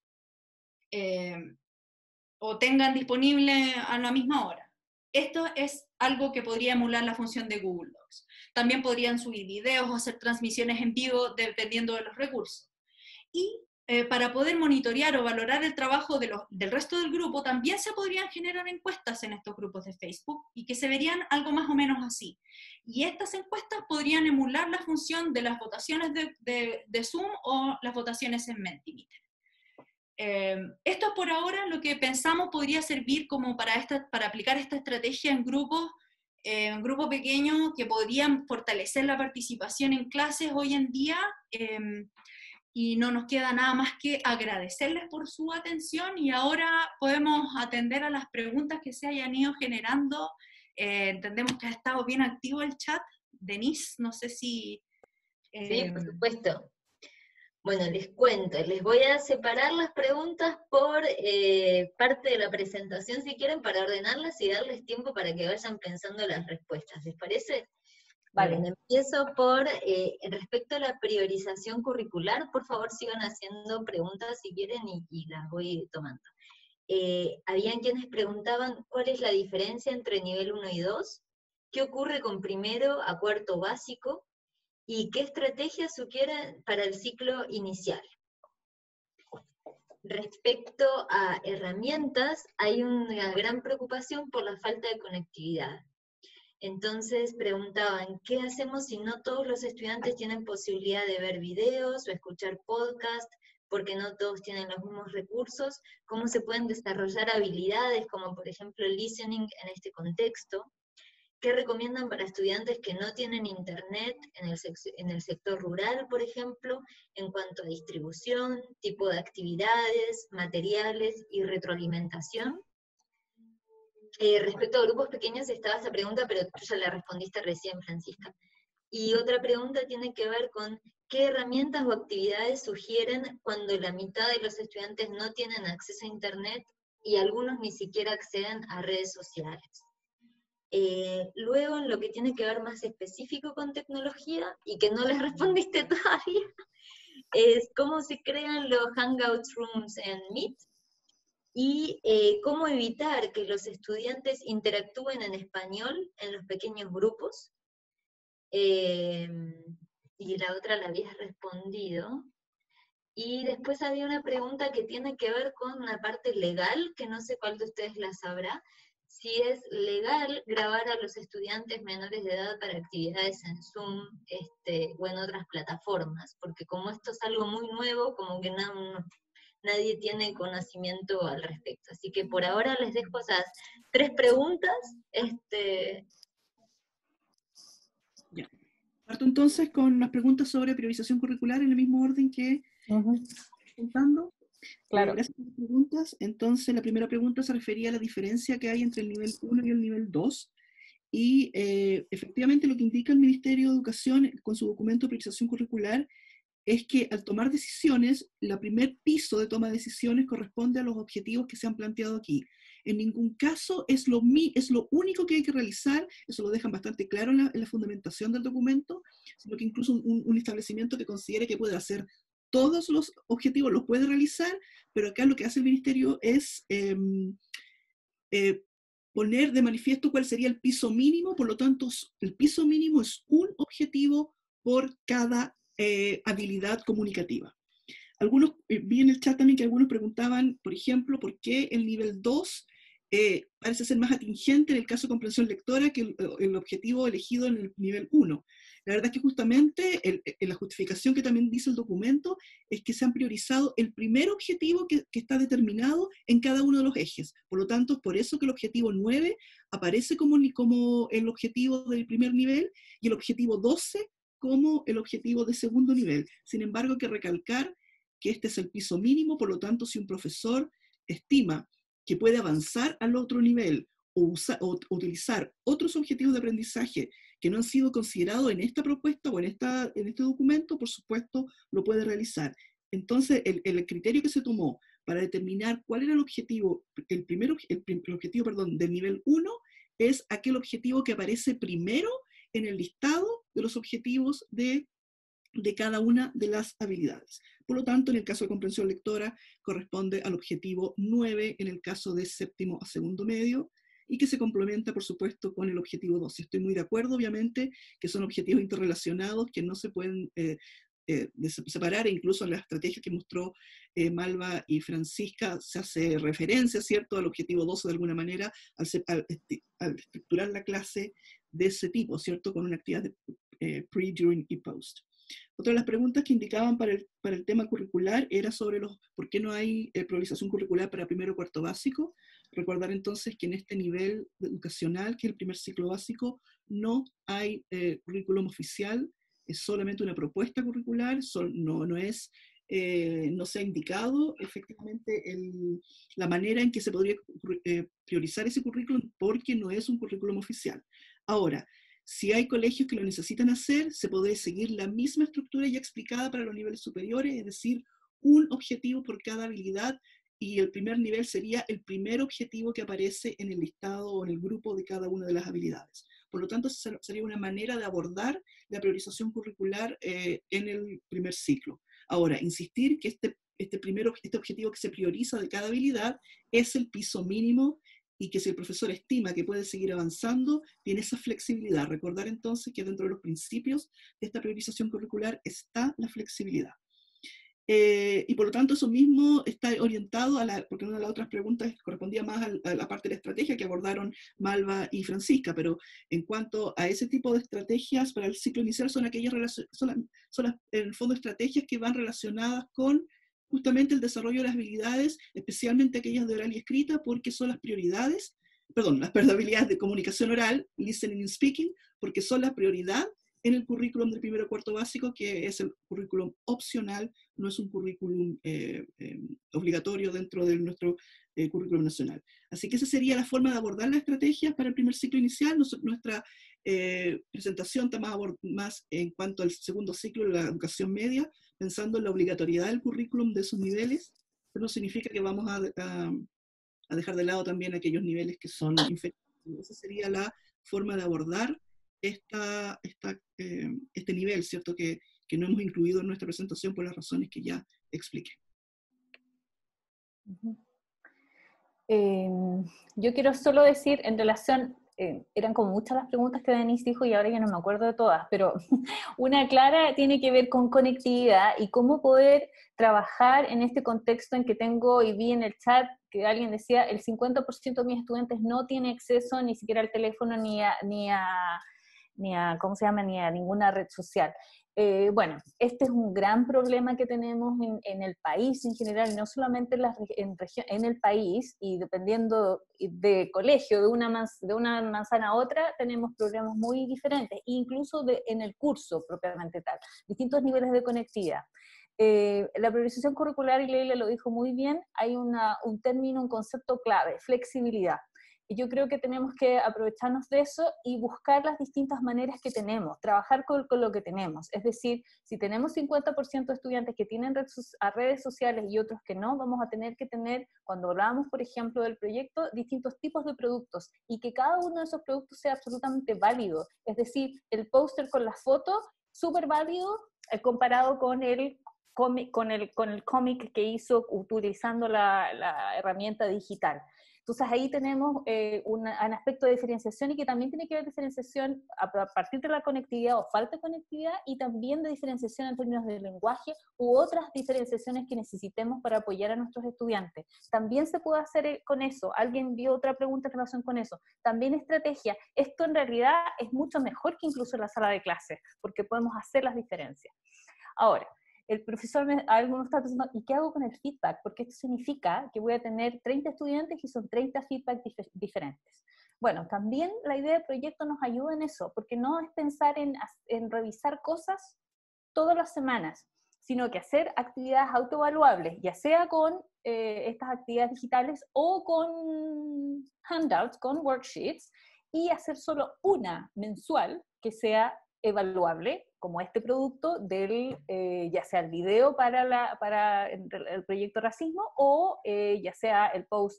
o tengan disponible a la misma hora. Esto es algo que podría emular la función de Google Docs. También podrían subir videos o hacer transmisiones en vivo dependiendo de los recursos. Y para poder monitorear o valorar el trabajo del resto del grupo, también se podrían generar encuestas en estos grupos de Facebook y que se verían algo más o menos así. Y estas encuestas podrían emular la función de las votaciones de Zoom o las votaciones en Mentimeter. Esto es por ahora lo que pensamos podría servir como para aplicar esta estrategia en grupos pequeños que podrían fortalecer la participación en clases hoy en día, y no nos queda nada más que agradecerles por su atención, y ahora podemos atender a las preguntas que se hayan ido generando. Entendemos que ha estado bien activo el chat. Denise, no sé si... Sí, por supuesto. Bueno, les cuento, les voy a separar las preguntas por parte de la presentación, si quieren, para ordenarlas y darles tiempo para que vayan pensando las respuestas. ¿Les parece? Vale. Bueno, empiezo por, respecto a la priorización curricular, por favor sigan haciendo preguntas si quieren y las voy tomando. Habían quienes preguntaban cuál es la diferencia entre nivel 1 y 2, qué ocurre con primero a cuarto básico, y qué estrategias sugieren para el ciclo inicial. Respecto a herramientas, hay una gran preocupación por la falta de conectividad. Entonces preguntaban, ¿qué hacemos si no todos los estudiantes tienen posibilidad de ver videos o escuchar podcasts, porque no todos tienen los mismos recursos? ¿Cómo se pueden desarrollar habilidades como por ejemplo el listening en este contexto? ¿Qué recomiendan para estudiantes que no tienen internet en el sector rural, por ejemplo, en cuanto a distribución, tipo de actividades, materiales y retroalimentación? Respecto a grupos pequeños estaba esa pregunta, pero tú ya la respondiste recién, Francisca. Y otra pregunta tiene que ver con qué herramientas o actividades sugieren cuando la mitad de los estudiantes no tienen acceso a internet y algunos ni siquiera acceden a redes sociales. Luego, en lo que tiene que ver más específico con tecnología, y que no les respondiste todavía, es cómo se crean los Hangout Rooms en Meet, y cómo evitar que los estudiantes interactúen en español en los pequeños grupos. Y la otra la habías respondido. Y después había una pregunta que tiene que ver con una parte legal, que no sé cuál de ustedes la sabrá, si es legal grabar a los estudiantes menores de edad para actividades en Zoom o en otras plataformas, porque como esto es algo muy nuevo, como que nadie tiene conocimiento al respecto. Así que por ahora les dejo esas 3 preguntas. Ya. Parto entonces con las preguntas sobre priorización curricular en el mismo orden que contando. Claro. Gracias por las preguntas. Entonces, la primera pregunta se refería a la diferencia que hay entre el nivel 1 y el nivel 2. Y efectivamente lo que indica el Ministerio de Educación con su documento de priorización curricular es que al tomar decisiones, el primer piso de toma de decisiones corresponde a los objetivos que se han planteado aquí. En ningún caso es lo único que hay que realizar, eso lo dejan bastante claro en la fundamentación del documento, sino que incluso un establecimiento que considere que puede hacer todos los objetivos los puede realizar, pero acá lo que hace el Ministerio es poner de manifiesto cuál sería el piso mínimo. Por lo tanto, el piso mínimo es un objetivo por cada habilidad comunicativa. Vi en el chat también que algunos preguntaban, por ejemplo, por qué el nivel 2 parece ser más atingente en el caso de comprensión lectora que el objetivo elegido en el nivel 1. La verdad es que justamente la justificación que también dice el documento es que se han priorizado el primer objetivo que está determinado en cada uno de los ejes. Por lo tanto, es por eso que el objetivo 9 aparece como el objetivo del primer nivel y el objetivo 12 como el objetivo de segundo nivel. Sin embargo, hay que recalcar que este es el piso mínimo. Por lo tanto, si un profesor estima que puede avanzar al otro nivel o utilizar otros objetivos de aprendizaje que no han sido considerados en esta propuesta o en este documento, por supuesto, lo puede realizar. Entonces, el criterio que se tomó para determinar cuál era el objetivo, el objetivo del nivel 1, es aquel objetivo que aparece primero en el listado de los objetivos de cada una de las habilidades. Por lo tanto, en el caso de comprensión lectora, corresponde al objetivo 9, en el caso de séptimo a segundo medio, y que se complementa, por supuesto, con el objetivo 12. Estoy muy de acuerdo, obviamente, que son objetivos interrelacionados que no se pueden separar, e incluso en la estrategia que mostró Malva y Francisca se hace referencia, ¿cierto?, al objetivo 12 de alguna manera, al estructurar la clase de ese tipo, ¿cierto?, con una actividad de pre, during y post. Otra de las preguntas que indicaban para el tema curricular era sobre por qué no hay priorización curricular para primero y cuarto básico. Recordar entonces que en este nivel educacional, que es el primer ciclo básico, no hay currículum oficial, es solamente una propuesta curricular, no se ha indicado efectivamente la manera en que se podría priorizar ese currículum, porque no es un currículum oficial. Ahora, si hay colegios que lo necesitan hacer, se podría seguir la misma estructura ya explicada para los niveles superiores, es decir, un objetivo por cada habilidad, y el primer nivel sería el primer objetivo que aparece en el listado o en el grupo de cada una de las habilidades. Por lo tanto, sería una manera de abordar la priorización curricular en el primer ciclo. Ahora, insistir que este objetivo que se prioriza de cada habilidad es el piso mínimo, y que si el profesor estima que puede seguir avanzando, tiene esa flexibilidad. Recordar entonces que dentro de los principios de esta priorización curricular está la flexibilidad. Y por lo tanto eso mismo está orientado porque una de las otras preguntas correspondía más a la parte de la estrategia que abordaron Malva y Francisca, pero en cuanto a ese tipo de estrategias para el ciclo inicial son en el fondo estrategias que van relacionadas con justamente el desarrollo de las habilidades, especialmente aquellas de oral y escrita, porque son las habilidades de comunicación oral, listening and speaking, porque son la prioridad en el currículum del primero a cuarto básico, que es el currículum opcional, no es un currículum obligatorio dentro de nuestro currículum nacional. Así que esa sería la forma de abordar las estrategias para el primer ciclo inicial. Nuestra presentación está más en cuanto al segundo ciclo de la educación media, pensando en la obligatoriedad del currículum de esos niveles, pero no significa que vamos a dejar de lado también aquellos niveles que son inferiores. Esa sería la forma de abordar este nivel, ¿cierto?, que no hemos incluido en nuestra presentación por las razones que ya expliqué. Yo quiero solo decir en relación, eran como muchas las preguntas que Denise dijo y ahora ya no me acuerdo de todas, pero una clara tiene que ver con conectividad y cómo poder trabajar en este contexto en que tengo, y vi en el chat que alguien decía, el 50% de mis estudiantes no tiene acceso ni siquiera al teléfono ni a ¿cómo se llama?, ni a ninguna red social. Bueno, este es un gran problema que tenemos en el país en general, no solamente en el país, y dependiendo de colegio, de una manzana a otra, tenemos problemas muy diferentes, incluso en el curso propiamente tal, distintos niveles de conectividad. La priorización curricular, y Leila lo dijo muy bien, hay un término, un concepto clave, flexibilidad. Y yo creo que tenemos que aprovecharnos de eso y buscar las distintas maneras que tenemos, trabajar con lo que tenemos. Es decir, si tenemos 50% de estudiantes que tienen redes sociales y otros que no, vamos a tener que tener, cuando hablamos, por ejemplo, del proyecto, distintos tipos de productos, y que cada uno de esos productos sea absolutamente válido. Es decir, el póster con la foto, súper válido, comparado con el cómic que hizo utilizando la herramienta digital. Entonces ahí tenemos un aspecto de diferenciación, y que también tiene que ver diferenciación a partir de la conectividad o falta de conectividad, y también de diferenciación en términos de lenguaje u otras diferenciaciones que necesitemos para apoyar a nuestros estudiantes. También se puede hacer con eso. Alguien vio otra pregunta en relación con eso. También estrategia. Esto en realidad es mucho mejor que incluso la sala de clases, porque podemos hacer las diferencias. Ahora, el profesor algunos está pensando, ¿y qué hago con el feedback? Porque esto significa que voy a tener 30 estudiantes y son 30 feedback diferentes. Bueno, también la idea de proyecto nos ayuda en eso, porque no es pensar en revisar cosas todas las semanas, sino que hacer actividades autoevaluables, ya sea con estas actividades digitales o con handouts, con worksheets, y hacer solo una mensual que sea evaluable, como este producto ya sea el video para el proyecto racismo, o ya sea el póster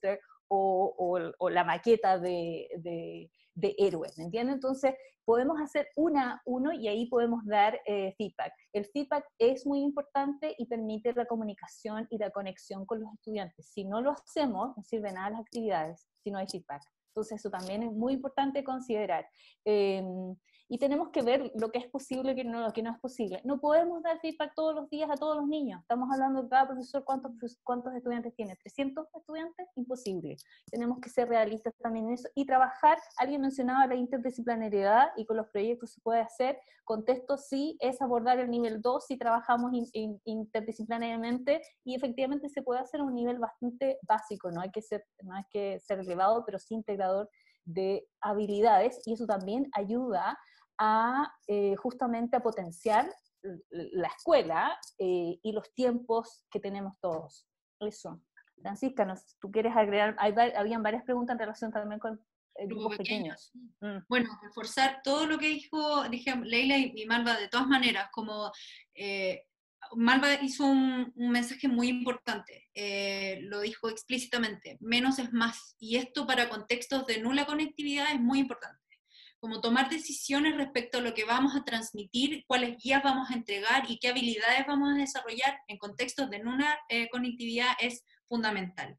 o la maqueta de héroe, ¿me entienden? Entonces, podemos hacer uno y ahí podemos dar feedback. El feedback es muy importante y permite la comunicación y la conexión con los estudiantes. Si no lo hacemos, no sirve nada las actividades si no hay feedback. Entonces, eso también es muy importante considerar. Y tenemos que ver lo que es posible y lo que no es posible. No podemos dar feedback todos los días a todos los niños. Estamos hablando de cada profesor, ¿cuántos estudiantes tiene? ¿300 estudiantes? Imposible. Tenemos que ser realistas también en eso y trabajar. Alguien mencionaba la interdisciplinariedad y con los proyectos se puede hacer. Contexto sí es abordar el nivel 2 si trabajamos interdisciplinariamente y efectivamente se puede hacer a un nivel bastante básico. No hay que ser elevado, pero sí integrador de habilidades, y eso también ayuda a justamente a potenciar la escuela y los tiempos que tenemos todos. Eso. Francisca, ¿tú quieres agregar? Habían varias preguntas en relación también con grupos pequeños. Bueno, reforzar todo lo que dije Leila y Malva de todas maneras, como Malva hizo un mensaje muy importante, lo dijo explícitamente, menos es más, y esto para contextos de nula conectividad es muy importante, como tomar decisiones respecto a lo que vamos a transmitir, cuáles guías vamos a entregar y qué habilidades vamos a desarrollar en contextos de nula conectividad es fundamental.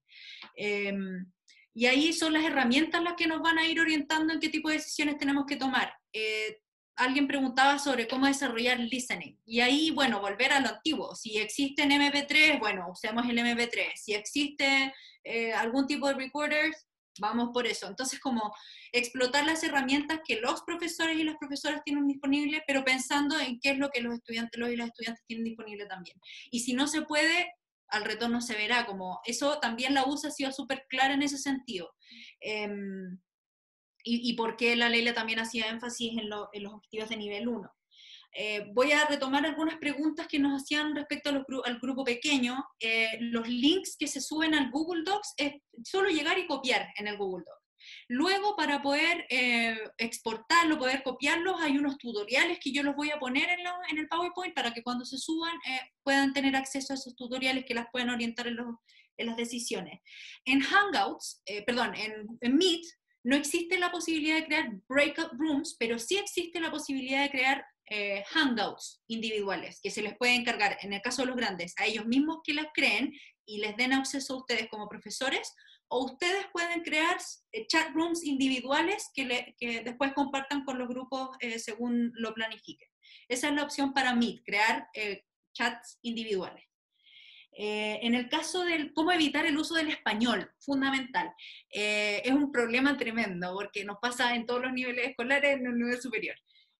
Y ahí son las herramientas las que nos van a ir orientando en qué tipo de decisiones tenemos que tomar. Alguien preguntaba sobre cómo desarrollar listening, y ahí, bueno, volver a lo antiguo. Si existe en MP3, bueno, usemos el MP3. Si existe algún tipo de recorders, vamos por eso. Entonces, como explotar las herramientas que los profesores y las profesoras tienen disponibles, pero pensando en qué es lo que los estudiantes y las estudiantes tienen disponible también. Y si no se puede, al retorno se verá, como eso también la USA ha sido súper clara en ese sentido. Y por qué la Leila también hacía énfasis en los objetivos de nivel 1. Voy a retomar algunas preguntas que nos hacían respecto al grupo pequeño. Los links que se suben al Google Docs es solo llegar y copiar en el Google Docs. Luego, para poder exportarlo, poder copiarlos, hay unos tutoriales que yo los voy a poner en el PowerPoint para que cuando se suban puedan tener acceso a esos tutoriales que las puedan orientar en las decisiones. En Hangouts, en Meet, no existe la posibilidad de crear breakout rooms, pero sí existe la posibilidad de crear hangouts individuales que se les puede encargar, en el caso de los grandes, a ellos mismos que las creen y les den acceso a ustedes como profesores, o ustedes pueden crear chat rooms individuales que después compartan con los grupos según lo planifiquen. Esa es la opción para Meet, crear chats individuales. En el caso del cómo evitar el uso del español, fundamental, es un problema tremendo porque nos pasa en todos los niveles escolares, en el nivel superior.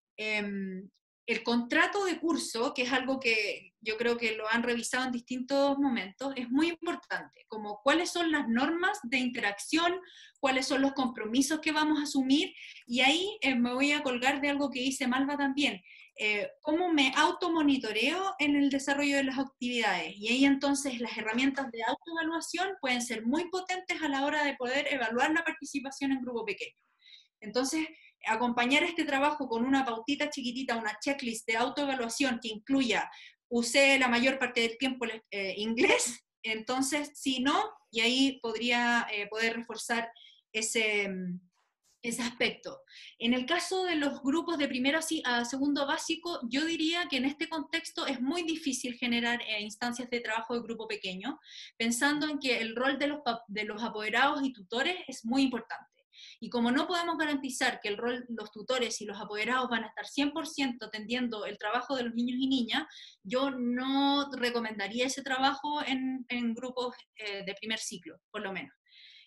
El contrato de curso, que es algo que yo creo que lo han revisado en distintos momentos, es muy importante, como cuáles son las normas de interacción, cuáles son los compromisos que vamos a asumir, y ahí me voy a colgar de algo que dice Malva también, cómo me automonitoreo en el desarrollo de las actividades, y ahí entonces las herramientas de autoevaluación pueden ser muy potentes a la hora de poder evaluar la participación en grupo pequeño. Entonces, acompañar este trabajo con una pautita chiquitita, una checklist de autoevaluación que incluya, usé la mayor parte del tiempo inglés, entonces si no, y ahí podría poder reforzar ese aspecto. En el caso de los grupos de primero a segundo básico, yo diría que en este contexto es muy difícil generar instancias de trabajo de grupo pequeño, pensando en que el rol de los apoderados y tutores es muy importante. Y como no podemos garantizar que el rol de los tutores y los apoderados van a estar 100% atendiendo el trabajo de los niños y niñas, yo no recomendaría ese trabajo en grupos de primer ciclo, por lo menos.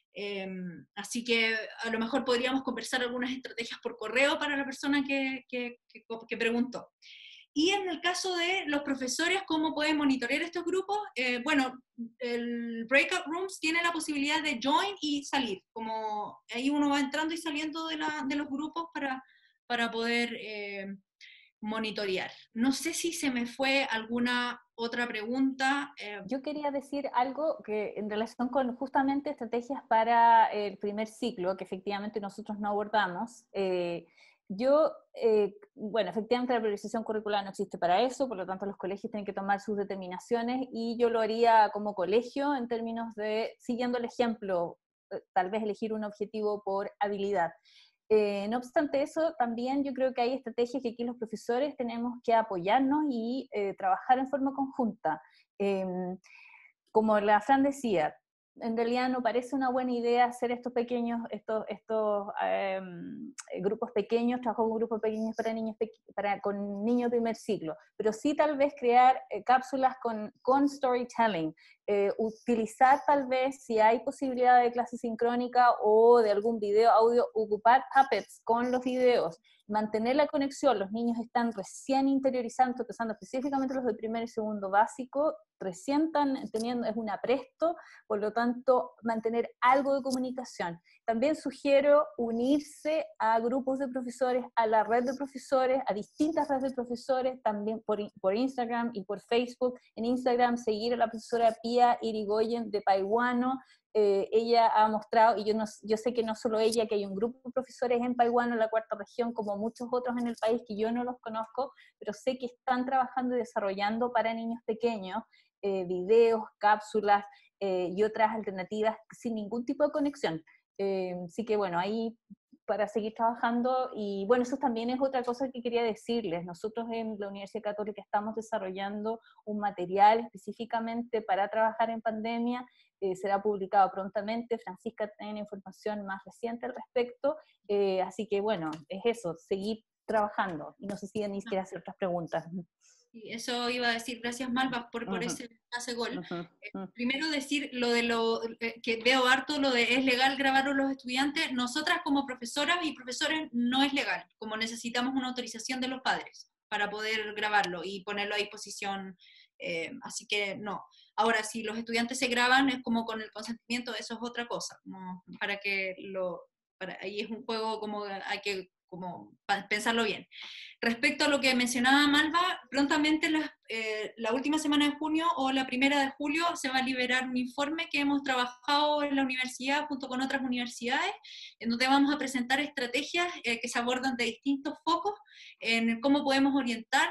Así que a lo mejor podríamos conversar algunas estrategias por correo para la persona que preguntó. Y en el caso de los profesores, ¿cómo pueden monitorear estos grupos? Bueno, el Breakout Rooms tiene la posibilidad de join y salir, como ahí uno va entrando y saliendo de los grupos para poder monitorear. No sé si se me fue alguna otra pregunta. Yo quería decir algo que en relación con justamente estrategias para el primer ciclo, que efectivamente nosotros no abordamos. Bueno, efectivamente la priorización curricular no existe para eso, por lo tanto los colegios tienen que tomar sus determinaciones y yo lo haría como colegio en términos de, siguiendo el ejemplo tal vez elegir un objetivo por habilidad. No obstante eso, también yo creo que hay estrategias que aquí los profesores tenemos que apoyarnos y trabajar en forma conjunta. Como la Fran decía, en realidad no parece una buena idea hacer estos grupos pequeños, trabajo con grupos pequeños para niños con niños de primer ciclo, pero sí tal vez crear cápsulas con storytelling, utilizar tal vez, si hay posibilidad de clase sincrónica o de algún video, audio, ocupar puppets con los videos, mantener la conexión. Los niños están recién interiorizando, empezando específicamente los de primer y segundo básico, recién están teniendo, es un apresto, por lo tanto, mantener algo de comunicación. También sugiero unirse a grupos de profesores, a la red de profesores, a distintas redes de profesores, también por Instagram y por Facebook. En Instagram, seguir a la profesora Pia Irigoyen de Paiwano. Ella ha mostrado, y yo sé que no solo ella, que hay un grupo de profesores en Paiwano, en la cuarta región, como muchos otros en el país que yo no los conozco, pero sé que están trabajando y desarrollando para niños pequeños videos, cápsulas y otras alternativas sin ningún tipo de conexión. Así que bueno, ahí para seguir trabajando, y bueno, eso también es otra cosa que quería decirles. Nosotros en la Universidad Católica estamos desarrollando un material específicamente para trabajar en pandemia, será publicado prontamente. Francisca tiene información más reciente al respecto, así que bueno, es eso, seguir trabajando, y no sé si Denise quiere hacer otras preguntas. Y eso iba a decir, gracias Malva por ese gol. Primero decir que veo harto lo de es legal grabar a los estudiantes. Nosotras como profesoras y profesores no es legal, como necesitamos una autorización de los padres para poder grabarlo y ponerlo a disposición, así que no. Ahora, si los estudiantes se graban, es como con el consentimiento, eso es otra cosa, ¿no? Ahí es un juego como hay que pensarlo bien. Respecto a lo que mencionaba Malva, prontamente la última semana de junio o la primera de julio se va a liberar un informe que hemos trabajado en la universidad junto con otras universidades, en donde vamos a presentar estrategias que se abordan de distintos focos en cómo podemos orientar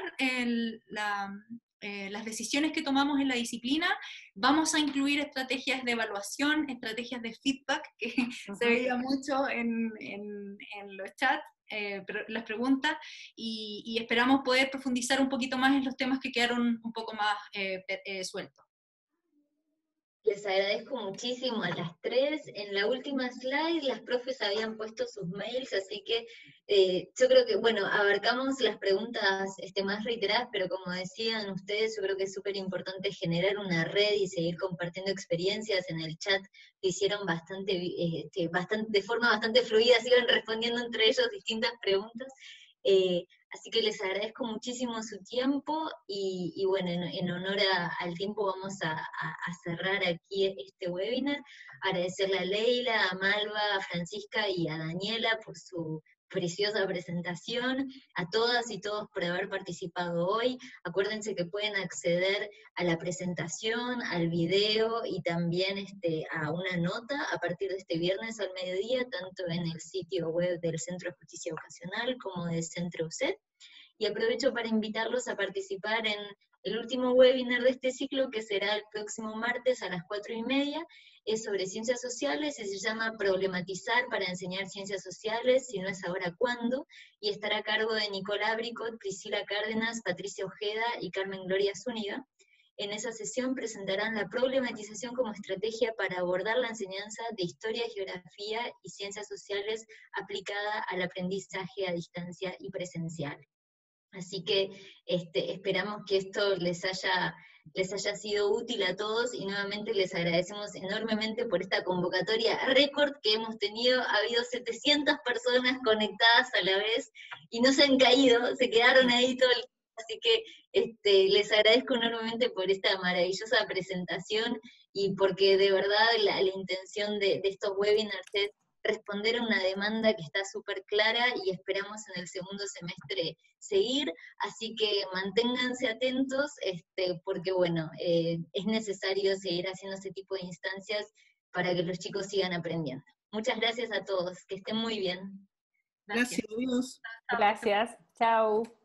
las decisiones que tomamos en la disciplina. Vamos a incluir estrategias de evaluación, estrategias de feedback, que se veía mucho en los chats, las preguntas, y esperamos poder profundizar un poquito más en los temas que quedaron un poco más sueltos. Les agradezco muchísimo a las tres. En la última slide las profes habían puesto sus mails, así que yo creo que, bueno, abarcamos las preguntas más reiteradas, pero como decían ustedes, yo creo que es súper importante generar una red y seguir compartiendo experiencias. En el chat que hicieron de forma bastante fluida, se iban respondiendo entre ellos distintas preguntas. Así que les agradezco muchísimo su tiempo, y bueno, en honor al tiempo vamos a cerrar aquí este webinar. Agradecerle a Leila, a Malva, a Francisca y a Daniela por su preciosa presentación, a todas y todos por haber participado hoy. Acuérdense que pueden acceder a la presentación, al video y también a una nota a partir de este viernes al mediodía, tanto en el sitio web del Centro de Justicia Educacional como del Centro UCED. Y aprovecho para invitarlos a participar en el último webinar de este ciclo, que será el próximo martes a las 4:30, es sobre ciencias sociales, y se llama Problematizar para enseñar ciencias sociales, si no es ahora, ¿cuándo? Y estará a cargo de Nicole Abricot, Priscila Cárdenas, Patricia Ojeda y Carmen Gloria Zúñiga. En esa sesión presentarán la problematización como estrategia para abordar la enseñanza de historia, geografía y ciencias sociales aplicada al aprendizaje a distancia y presencial. Así que esperamos que esto les haya sido útil a todos, y nuevamente les agradecemos enormemente por esta convocatoria récord que hemos tenido. Ha habido 700 personas conectadas a la vez y no se han caído, se quedaron ahí todo el tiempo. Así que les agradezco enormemente por esta maravillosa presentación, y porque de verdad la intención de estos webinars es responder a una demanda que está súper clara, y esperamos en el segundo semestre seguir, así que manténganse atentos, porque bueno, es necesario seguir haciendo este tipo de instancias para que los chicos sigan aprendiendo. Muchas gracias a todos, que estén muy bien. Gracias, adiós. Gracias, chao.